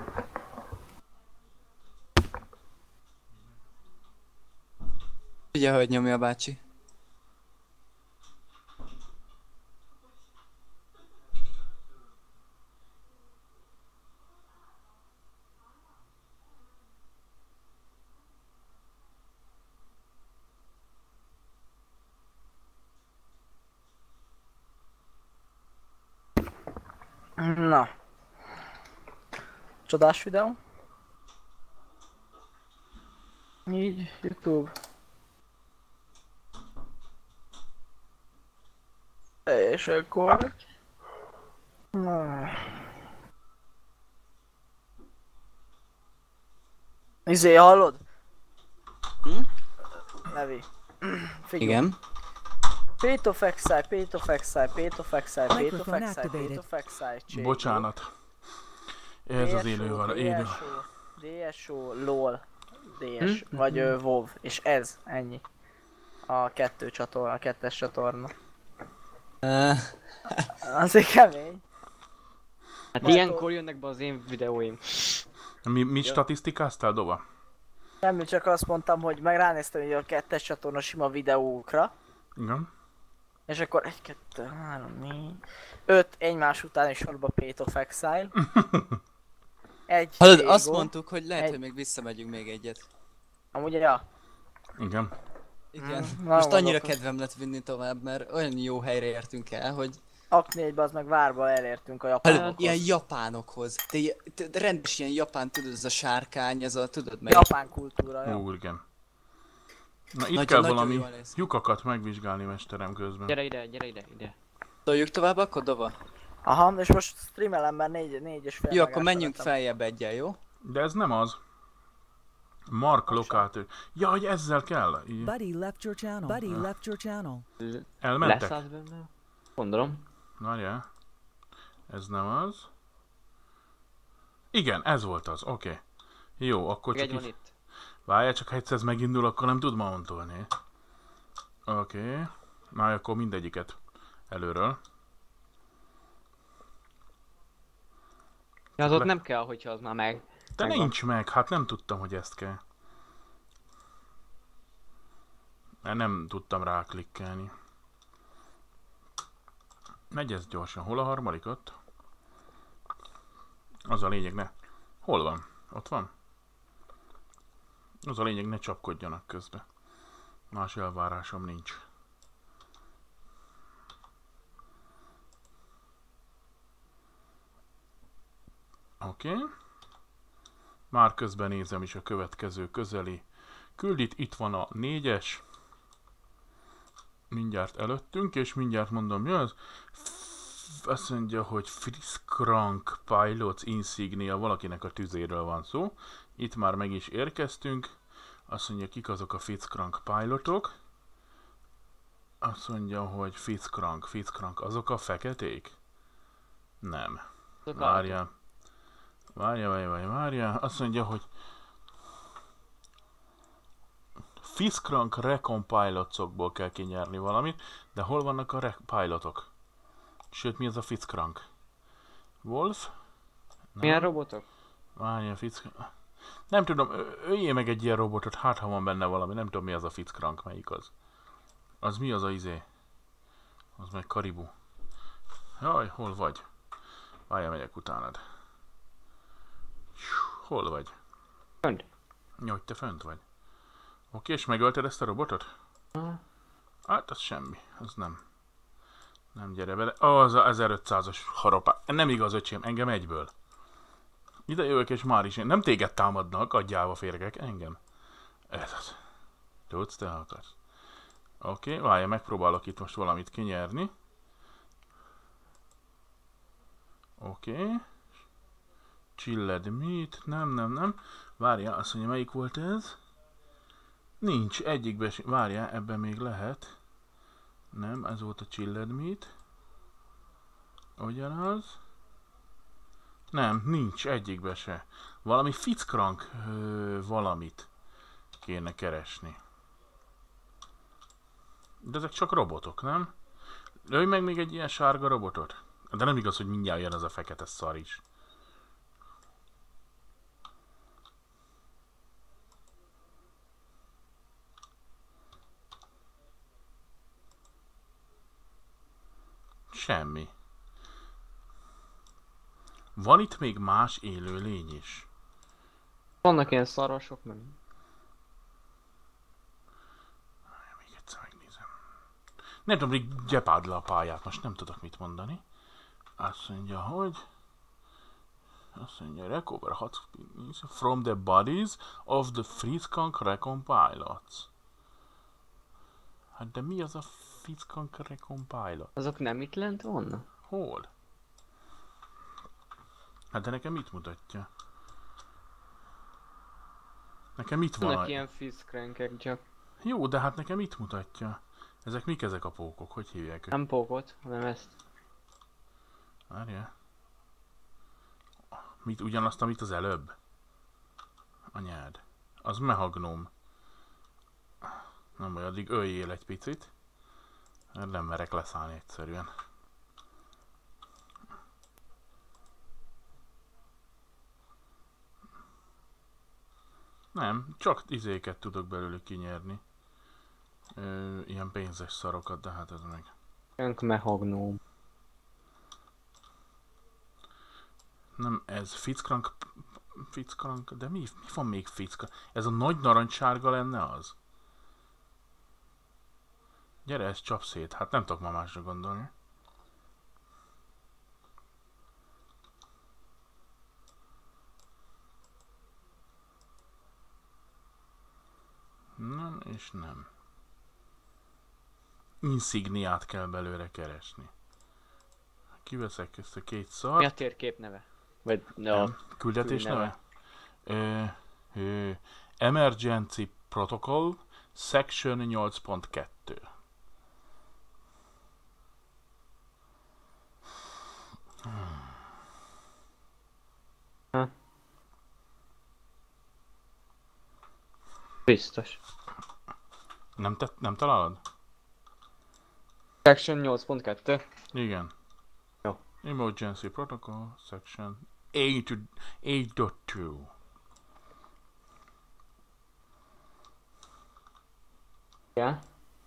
Figyelj, hogy nyomja a bácsi. Na. Csodás videó. Így, YouTube. És akkor... Na. Izé, hallod? Hm? Levi. Figyelj. Igen. Pétofexáj, pétofexáj, pétofexáj, Microphone pétofexáj, activated. pétofexáj, csék. Bocsánat. Ez az élő van, élő. dé es o, LOL, dé es, vagy ö, WoW, és ez, ennyi. A kettő csatorna, a kettes csatorna. Uh, Azért kemény. Hát Majd ilyenkor jönnek be az én videóim. Mi, mi statisztikáztál, Dova? Nem, csak azt mondtam, hogy meg ránéztem így a kettes csatorna sima videókra. Igen. És akkor egy, kettő, három, négy, öt egymás utáni sorba Path of Exile. Egy Hallod, Diego. azt mondtuk, hogy lehet, Egy- hogy még visszamegyünk még egyet. Amúgy, ja. Igen. Igen. Mm, Most na, annyira gondolom. kedvem lett vinni tovább, mert olyan jó helyre értünk el, hogy Ak négybe az meg várba elértünk a hallod, japánokhoz. ilyen japánokhoz. De, ilyen- de rendes ilyen japán, tudod, ez a sárkány, ez a, tudod meg. Japán kultúra, ja. Ó, igen. Na itt Nagyon- kell nagyon valami jól néz ki. lyukakat megvizsgálni, mesterem, közben. Gyere ide, gyere ide, ide. Toljuk tovább akkor, Dova? Aha, és most streamelem, mert négy, négy és fél Jó, akkor megát menjünk szeretem. feljebb egyen, jó? De ez nem az. Mark Locator. Ja, hogy ezzel kell. I- Buddy left your channel. Buddy left your channel. Lesz Elmentek? az benne? Gondolom. Várjál. Ez nem az. Igen, ez volt az, oké. Okay. Jó, akkor Még csak egy van így... itt. Várjál, csak ha egyszer ez megindul, akkor nem tud mountolni. Oké. Okay. Na, akkor mindegyiket előről. Ja, az ott Le- nem kell, hogyha az már meg. De megvan. nincs meg, hát nem tudtam, hogy ezt kell. Mert nem tudtam ráklikkelni. Megy ez gyorsan. Hol a harmadik ott? Az a lényeg, ne. Hol van? Ott van? Az a lényeg, ne csapkodjanak közbe. Más elvárásom nincs. Oké. Okay. Már közben nézem is a következő közeli küldit. Itt van a négyes. Mindjárt előttünk, és mindjárt mondom, mi az? F- Azt mondja, hogy Friskrank Pilots Insignia, valakinek a tüzéről van szó. Itt már meg is érkeztünk. Azt mondja, kik azok a Friskrank Pilotok. Azt mondja, hogy Friskrank, Friskrank, azok a feketék? Nem. Várjál. Várjál, várjál, várjál, várjál. Azt mondja, hogy Fiskrank Recon Pilotsokból kell kinyerni valamit, de hol vannak a Re- pilotok? Sőt, mi az a Fiskrank? Wolf? Nem. Milyen robotok? Várjál, Fiskrank. Nem tudom, ö- öljé meg egy ilyen robotot, hát ha van benne valami, nem tudom mi az a Fiskrank, melyik az. Az mi az a izé? Az meg Karibu. Jaj, hol vagy? Várjál, megyek utánad. Hol vagy? Fönt. Jó, hogy te fönt vagy. Oké, és megölted ezt a robotot? Aha. Hát, az semmi, az nem. Nem, gyere vele. Ó, az a ezerötszázas harapá. Nem igaz, öcsém, engem egyből. Ide jövök, és már is én. Nem téged támadnak, adjálva férgek, engem. Ez az. Tudsz, te akarsz. Oké, várja, megpróbálok itt most valamit kinyerni. Oké. Chilled meat, nem, nem, nem. Várja, azt mondja, melyik volt ez? Nincs, egyikbe sem. Várjál, ebben még lehet. Nem, ez volt a chilled meat. Ugyanaz. Nem, nincs, egyikbe se. Valami Fiskrank ö, valamit kéne keresni. De ezek csak robotok, nem? Lőj meg még egy ilyen sárga robotot. De nem igaz, hogy mindjárt jön az a fekete szar is. Semmi. Van itt még más élő lény is. Vannak ilyen szarvasok, meg... Még egyszer megnézem. Nem tudom, hogy gyepáld le a pályát, most nem tudok mit mondani. Azt mondja, hogy... Azt mondja, recover hot spins from the bodies of the Friskrank Recon Pilots. Hát de mi az a Friskrank Recon Pilot? Azok nem itt lent vannak? Hol? Hát de nekem mit mutatja? Nekem itt van Vannak a... ilyen fiszkrenkek, csak Jó, de hát nekem itt mutatja. Ezek mik ezek a pókok? Hogy hívják őket? nem pókot, hanem ezt. Várjál. Mit, ugyanazt, amit az előbb? Anyád. Az mehagnóm. Nem baj, addig öljél egy picit. Mert nem merek leszállni egyszerűen. Nem, csak izéket tudok belőle kinyerni. Ö, ilyen pénzes szarokat, de hát ez meg... Jönk mehagnóm. Nem ez, Fitzcrank... Fitzcrank, de mi, mi van még Fitzcrank? Ez a nagy narancssárga lenne az? Gyere, ez csap szét, hát nem tudok ma másra gondolni. Nem és nem. Insigniát kell belőle keresni. Kiveszek ezt a két Mi szart. a térkép neve? Vagy no, Nem. Küldetés neve? Ö, ö, Emergency Protocol Section nyolc pont kettő. biztos. Nem, te, nem találod? Section nyolc pont kettő. Igen. Jó. Emergency Protocol Section eight dot two. Ja.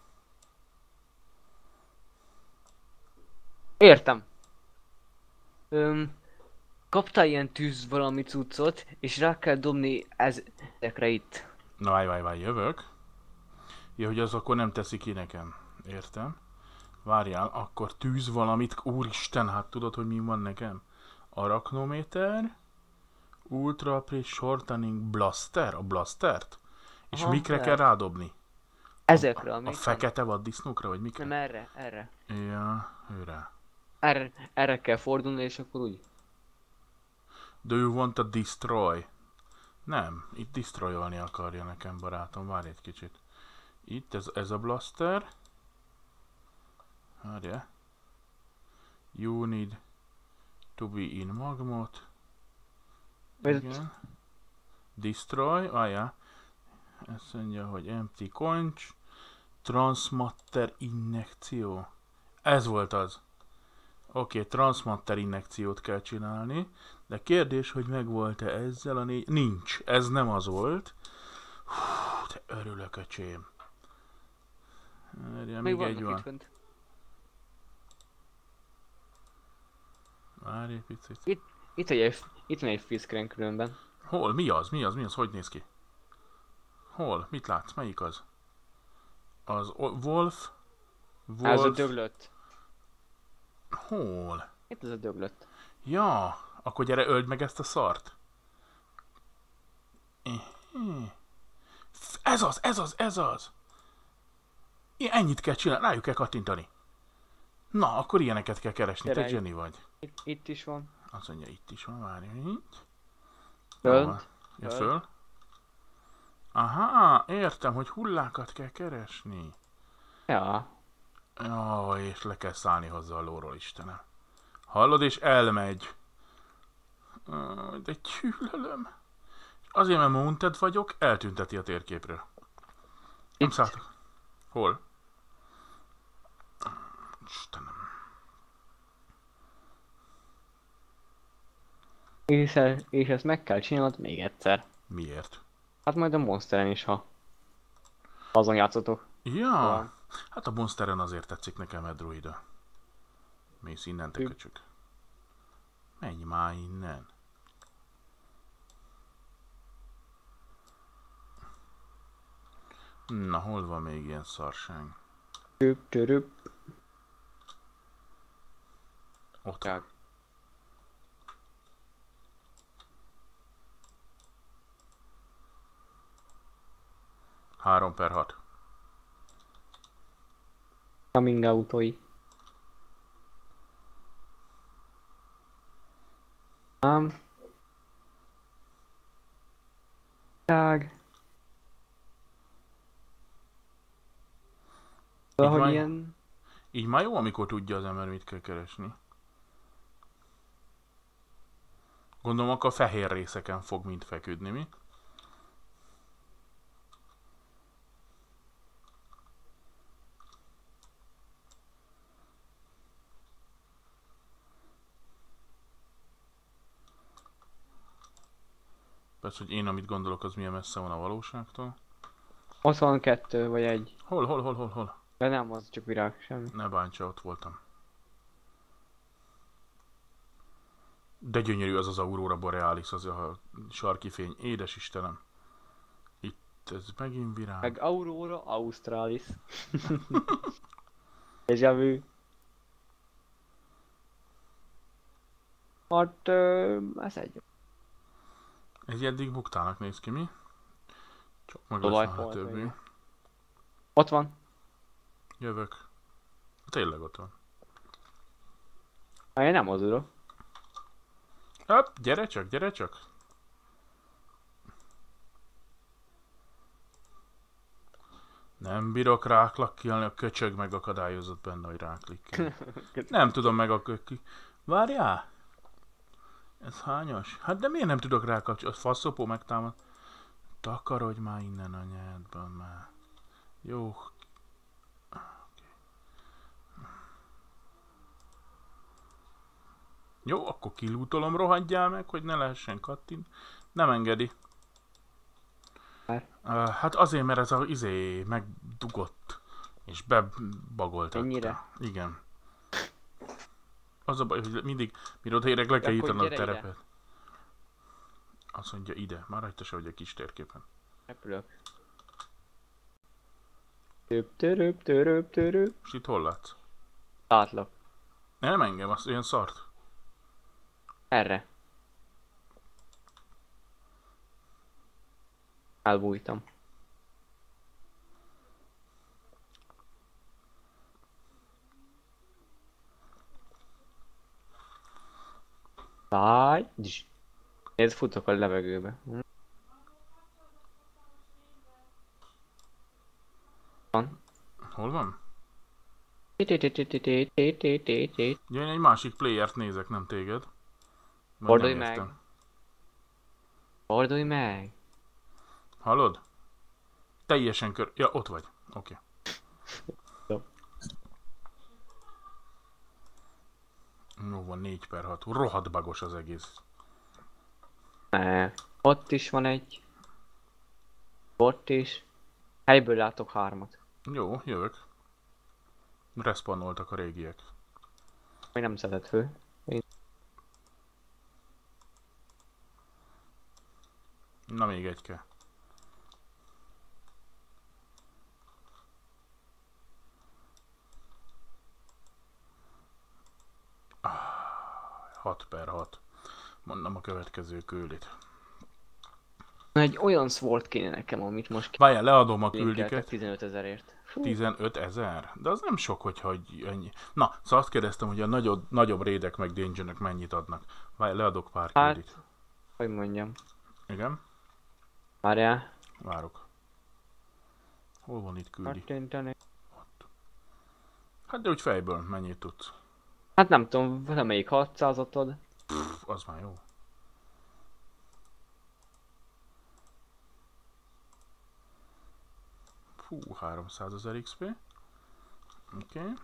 Értem. Öm, kaptál ilyen tűz valami cuccot, és rá kell dobni ez- ezekre itt. Na várj, várj, várj, jövök. Ja, hogy az akkor nem teszi ki nekem. Értem. Várjál, akkor tűz valamit. Úristen, hát tudod, hogy mi van nekem? Arachnometer. Ultra Pre Shortening Blaster. A blastert? És Aha, mikre lehet. kell rádobni? Ezekre, A amik... fekete vaddisznókra, vagy mikre? Nem, erre, erre. Ja, őre. Erre, erre kell fordulni, és akkor úgy. Do you want to destroy? Nem, itt destroyolni akarja nekem, barátom. Várj egy kicsit. Itt ez, ez a blaster. Várja. You need to be in magmot. Vagy- Igen. Destroy, várja. Ezt mondja, hogy empty conch. Transmatter injekció. Ez volt az. Oké, okay, transmatter injekciót kell csinálni. De kérdés, hogy megvolt-e ezzel a négy... Nincs, ez nem az volt. Hú, de örülök, öcsém. Várjál, Még még egy vannak van. itt fönt. Várj egy picit. Itt, egy, itt van egy Fitzcrank különben. Hol? Mi az? Mi az? Mi az? Hogy néz ki? Hol? Mit látsz? Melyik az? Az o- Wolf? Ez a Wolf? döglött. Hol? Itt ez a döglött. Ja, akkor gyere, öld meg ezt a szart. Ez az, ez az, ez az. I- ennyit kell csinálni, rájuk kell kattintani. Na, akkor ilyeneket kell keresni, te Gyere, Jenny vagy. Itt, itt is van. Azt mondja, itt is van, várj, így. Fönt. Ja, Föld. föl. Aha, értem, hogy hullákat kell keresni. Ja. Ó, és le kell szállni hozzá a lóról, Istenem. Hallod, és elmegy. Ó, de gyűlölöm. Azért, mert Mounted vagyok, eltünteti a térképről. Nem Itt. szálltok. Hol? Istenem. És, e- és ezt meg kell csinálnod még egyszer. Miért? Hát majd a Monsteren is, ha azon játszotok. Ja, Van. hát a Monsteren azért tetszik nekem a druida. Mész innen, te Ü- köcsög. Menj már innen. Na, hol van még ilyen szarság? Tüp, törüp. Ott. Ja. három per hat. Coming autói. Ám. Tág. Valahogy van. ilyen... Így már jó, amikor tudja az ember, mit kell keresni. Gondolom, akkor a fehér részeken fog mind feküdni, mi? Persze az, hogy én amit gondolok, az milyen messze van a valóságtól. Ott van kettő vagy egy. Hol, hol, hol, hol, hol? De nem, az csak virág, semmi. Ne bántsa, ott voltam. De gyönyörű az az Aurora Borealis, az a sarki fény. Édes Istenem. Itt ez megint virág. Meg Aurora Australis. Déjà vu. Hát, ö, ez egy. Ez eddig buktának néz ki, mi? Csak meg Olaj lesz a volt, többi. igen. Ott van. Jövök. Tényleg ott van. Hát én nem mozulok. Hopp, gyere csak, gyere csak. Nem bírok ráklakkilni, a köcsög megakadályozott benne, hogy ráklikkelj. Nem tudom megaklikkelni. Várjál! Ez hányas? Hát de miért nem tudok rákapcsolni? A faszopó megtámad. Takarodj már innen anyádban már. Jó. Jó, akkor kilútolom, rohadjál meg, hogy ne lehessen kattint. Nem engedi. Hát? Uh, hát azért, mert ez az izé megdugott. És bebagoltatta. Ennyire? Igen. Az a baj, hogy mindig, mire odaérek, le kell Akkor írtanom a gyere ide. terepet. Azt mondja ide. Már rajta se vagy a kis térképen. Repülök. Több, töröbb, töröbb, töröbb. És itt hol látsz? Látlak. Nem engem, azt olyan szart. Erre. Elbújtam. Vágy. Nézd, futok a levegőbe. Van. Hol van? Ti-ti-ti-ti-ti-ti-ti-ti-ti. Ja, én egy másik playert nézek, nem téged. Vagy Fordulj nem meg. értem. Fordulj meg. Hallod? Teljesen kör... Ja, ott vagy. Oké. Jó. Jó van, négy per hat. Rohadt bagos az egész. Ne. Ott is van egy. Ott is. Helyből látok hármat. Jó, jövök. Respawnoltak a régiek. Még nem szedett fő. Na, még egy kell. hat per hat. Mondom a következő küldit. Egy olyan sword kéne nekem, amit most Várjál, leadom a linkeltek küldiket. tizenöt ezerért. tizenöt ezer? De az nem sok, hogyha hogy ennyi. Na, szóval azt kérdeztem, hogy a nagyobb, nagyobb raidek meg dangernek mennyit adnak. Várjál, leadok pár Hát, küldit. hogy mondjam. Igen? Várjál. Várok. Hol van itt küldi? Kattintani. Hát de úgy fejből mennyit tudsz? Hát nem tudom, valamelyik hatszázatod. Pff, az már jó. Fú, háromszázezer iksz pé. Oké. Okay.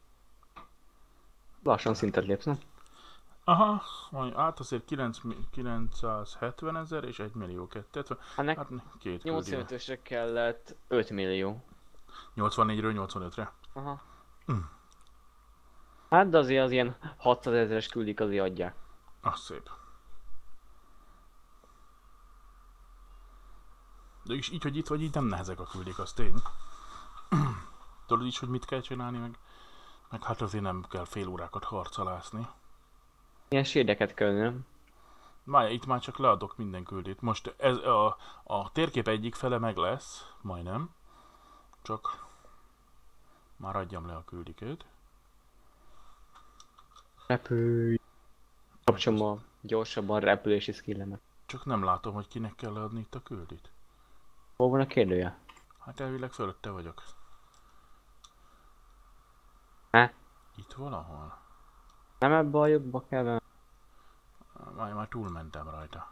Lassan szintet lépsz, nem? Aha, mondj, át azért kilencszázhetven ezer és egy millió kettőhetven. Hát nek Hát két küldi. nyolcvanötösre kellett öt millió. nyolcvannégyről nyolcvanötre. Aha. Mm. Hát de azért az ilyen hatszázezeres küldik azért adják. Az szép. De is így, hogy itt vagy, így nem nehezek a küldik, az tény. Tudod is, hogy mit kell csinálni, meg, meg hát azért nem kell fél órákat harcolászni. Ilyen sérdeket kell, nem? Várj, itt már csak leadok minden küldét. Most ez a, a térkép egyik fele meg lesz, majdnem. Csak már adjam le a küldikét. Repülj. Kapcsolom a gyorsabban repülési skillemet. Csak nem látom, hogy kinek kell leadni itt a küldit. Hol van a kérdője? Hát elvileg fölötte vagyok. Hát? Itt valahol? Nem ebbe a lyukba kell venni. Már, már túlmentem rajta.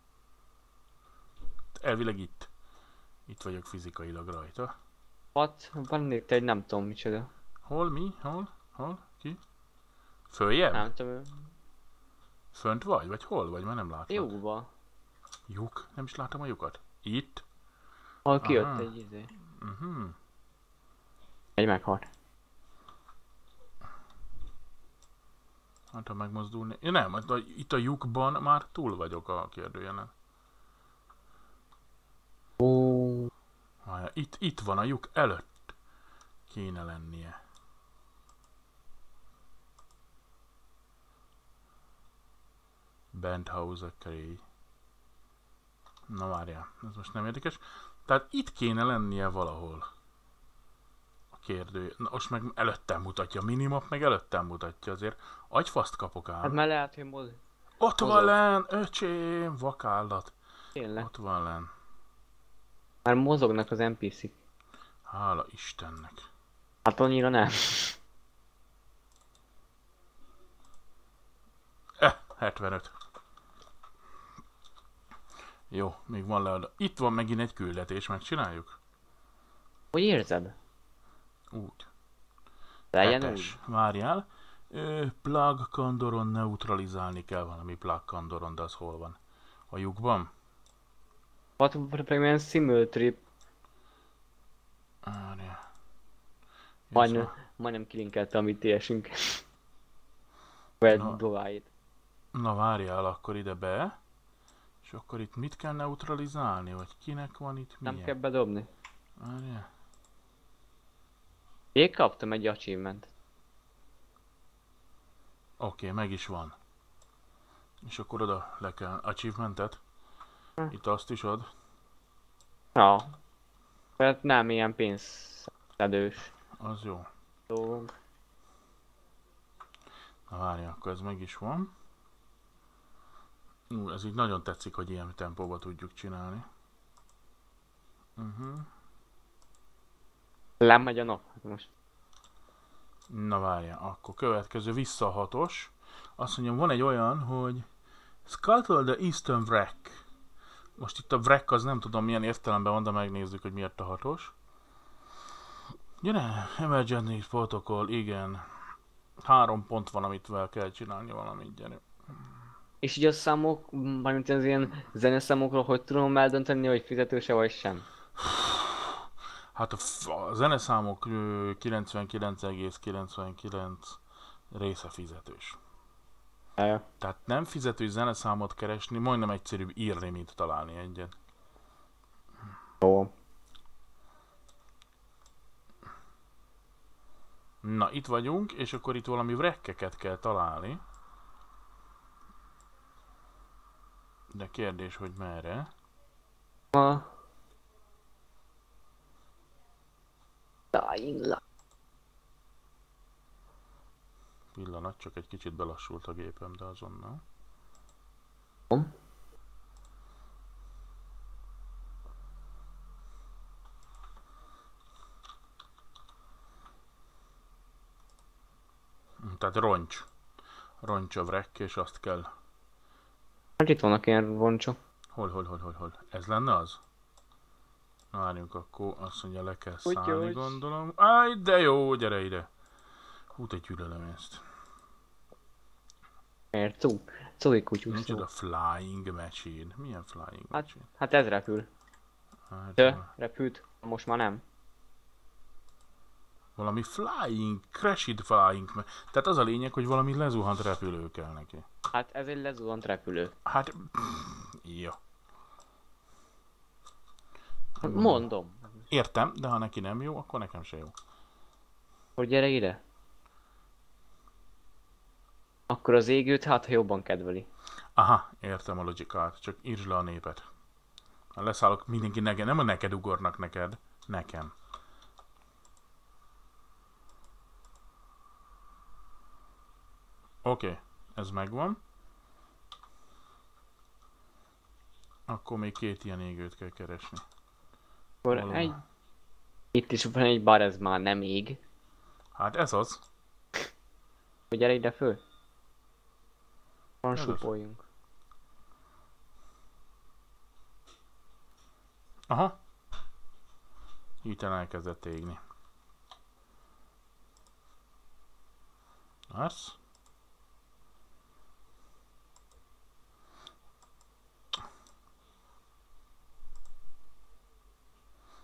Elvileg itt. Itt vagyok fizikailag rajta. Hat, van itt egy nem tudom micsoda. Hol, mi? Hol? Hol? Ki? Följebb? Nem tudom. Fönt vagy? Vagy hol vagy? Már nem látlak. Jóba. Lyuk? Nem is látom a lyukat. Itt? Ahol kijött Aha. egy izé. Uh-huh. Egy meghalt. Hát ha megmozdulni... Ja, nem, hát a- itt a lyukban már túl vagyok a kérdőjelen. Ó. Várjál, Itt, itt van a lyuk előtt. Kéne lennie. Benthauser Cray. Na várjál, ez most nem érdekes. Tehát itt kéne lennie valahol. A kérdő. Na most meg előttem mutatja. A minimap meg előttem mutatja azért. Agyfaszt kapok ám. Hát már lehet, hogy moz... Ott van mozog. len, öcsém, vakállat. Tényleg. Ott van len. Már mozognak az en pé cé-k. Hála Istennek. Hát annyira nem. Eh, hetvenöt. Jó, még van le. Itt van megint egy küldetés, megcsináljuk? Hogy érzed? Úgy. Legyen Hetes. úgy. Várjál. Ö, plug kandoron neutralizálni kell valami plug kandoron, de az hol van? A lyukban? What milyen simultrip. Várjál. Majdnem, Yes, majdnem kilinkelte a mi té esünk. Vagy Na. dováit. na várjál, akkor ide be. És akkor itt mit kell neutralizálni? Vagy kinek van itt milyen? Nem kell bedobni. Várjál. Én kaptam egy achievement. Oké, okay, meg is van. És akkor oda le kell achievementet. Hm. Itt azt is ad. Ja. Tehát nem ilyen pénzszedős Az jó. dolog. Na várjál, akkor ez meg is van. Ú, ez így nagyon tetszik, hogy ilyen tempóban tudjuk csinálni. Uh-huh. Lemegy a nap. Hát most. Na várjál, akkor következő vissza a hatos. Azt mondja, van egy olyan, hogy Scuttle the Eastern Wreck. Most itt a wreck az nem tudom milyen értelemben van, de megnézzük, hogy miért a hatos. Gyere, Emergency Protocol, igen. Három pont van, amit vel kell csinálni valamit, gyere. És így a számok, mármint az ilyen zeneszámokról, hogy tudom eldönteni, hogy fizetőse vagy sem? Hát a, f- a zeneszámok ö, kilencvenkilenc egész kilencvenkilenc része fizetős. Ja. Tehát nem fizetős zeneszámot keresni, majdnem egyszerűbb írni, mint találni egyet. Jó. Na, itt vagyunk, és akkor itt valami wreckeket kell találni. De kérdés, hogy merre? A... Dying Light. Pillanat, csak egy kicsit belassult a gépem, de azonnal. Hm? Tehát roncs. Roncs a wreck, és azt kell... Hát itt vannak ilyen roncsok. Hol, hol, hol, hol, hol? Ez lenne az? Na, várjunk, akkor azt mondja, le kell Hogy szállni, hogy? gondolom. Áj, de jó, gyere ide! Hú, te gyűlölöm ezt. Miért? Cú. Cúi kutyus. Micsoda flying machine. Milyen flying Hát, machine? hát ez repül. Hát, De repült. Most már nem. valami flying, crashed flying. ma- Tehát az a lényeg, hogy valami lezuhant repülő kell neki. Hát ez egy lezuhant repülő. Hát, jó. Hát mondom. Értem, de ha neki nem jó, akkor nekem se jó. Hogy gyere ide. Akkor az égőt hát ha jobban kedveli. Aha, értem a logikát, csak írd le a népet. Ha leszállok, mindenki neked, nem a neked ugornak neked, nekem. Oké, okay, ez megvan. Akkor még két ilyen égőt kell keresni. Akkor Hol egy... van? Itt is van egy bar, ez már nem ég. Hát ez az. Hogy gyere ide föl. Van Ez az. supoljunk. Aha. Hirtelen elkezdett égni. Vársz?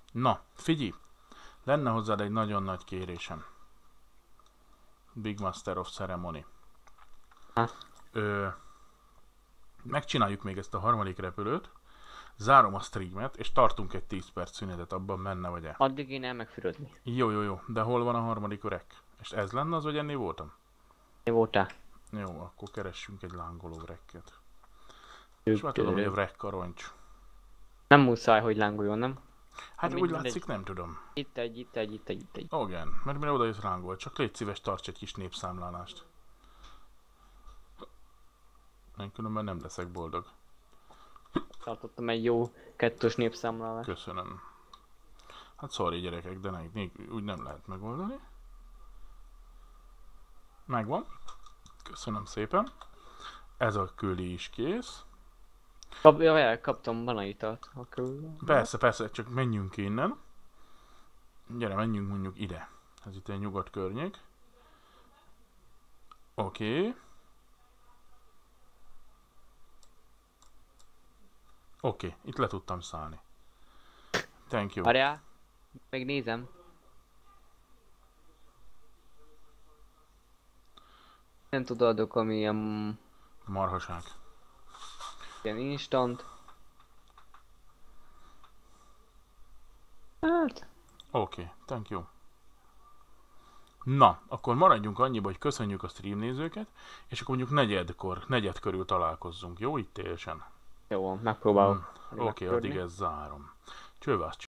Na, figyelj! Lenne hozzád egy nagyon nagy kérésem. Big Master of Ceremony. Ha? Ö, megcsináljuk még ezt a harmadik repülőt, zárom a streamet, és tartunk egy tíz perc szünetet, abban menne vagy-e? Addig én el megfürödni. Jó, jó, jó. De hol van a harmadik rek? És ez lenne az, vagy ennél voltam? Mi voltál? Jó, akkor keressünk egy lángoló rekket. És már tudom, hogy a rek karoncs. Nem muszáj, hogy lángoljon, nem? Hát Mind- úgy mindegy. látszik, nem tudom. Itt egy, itt egy, itt egy, itt egy. Ó, igen, mert mire oda is lángol, csak légy szíves, tarts egy kis népszámlálást. Én különben nem leszek boldog. Tartottam egy jó kettős népszámlálást. Köszönöm. Hát sorry gyerekek, de ne, még úgy nem lehet megoldani. Megvan. Köszönöm szépen. Ez a köli is kész. Kap, jaj, kaptam banaitat. A körül. Persze, persze, csak menjünk innen. Gyere, menjünk mondjuk ide. Ez itt egy nyugodt környék. Oké. Okay. Oké, okay, itt le tudtam szállni. Thank you. Várjál, megnézem. Nem tudod, ami ilyen, Marhaság. ilyen instant. Hát, Oké, okay, thank you. Na, akkor maradjunk annyiba, hogy köszönjük a stream nézőket, és akkor mondjuk negyedkor, negyed körül találkozzunk, jó? Itt teljesen. jó, megpróbálok. Oké, okay, addig ezt zárom. Csővász.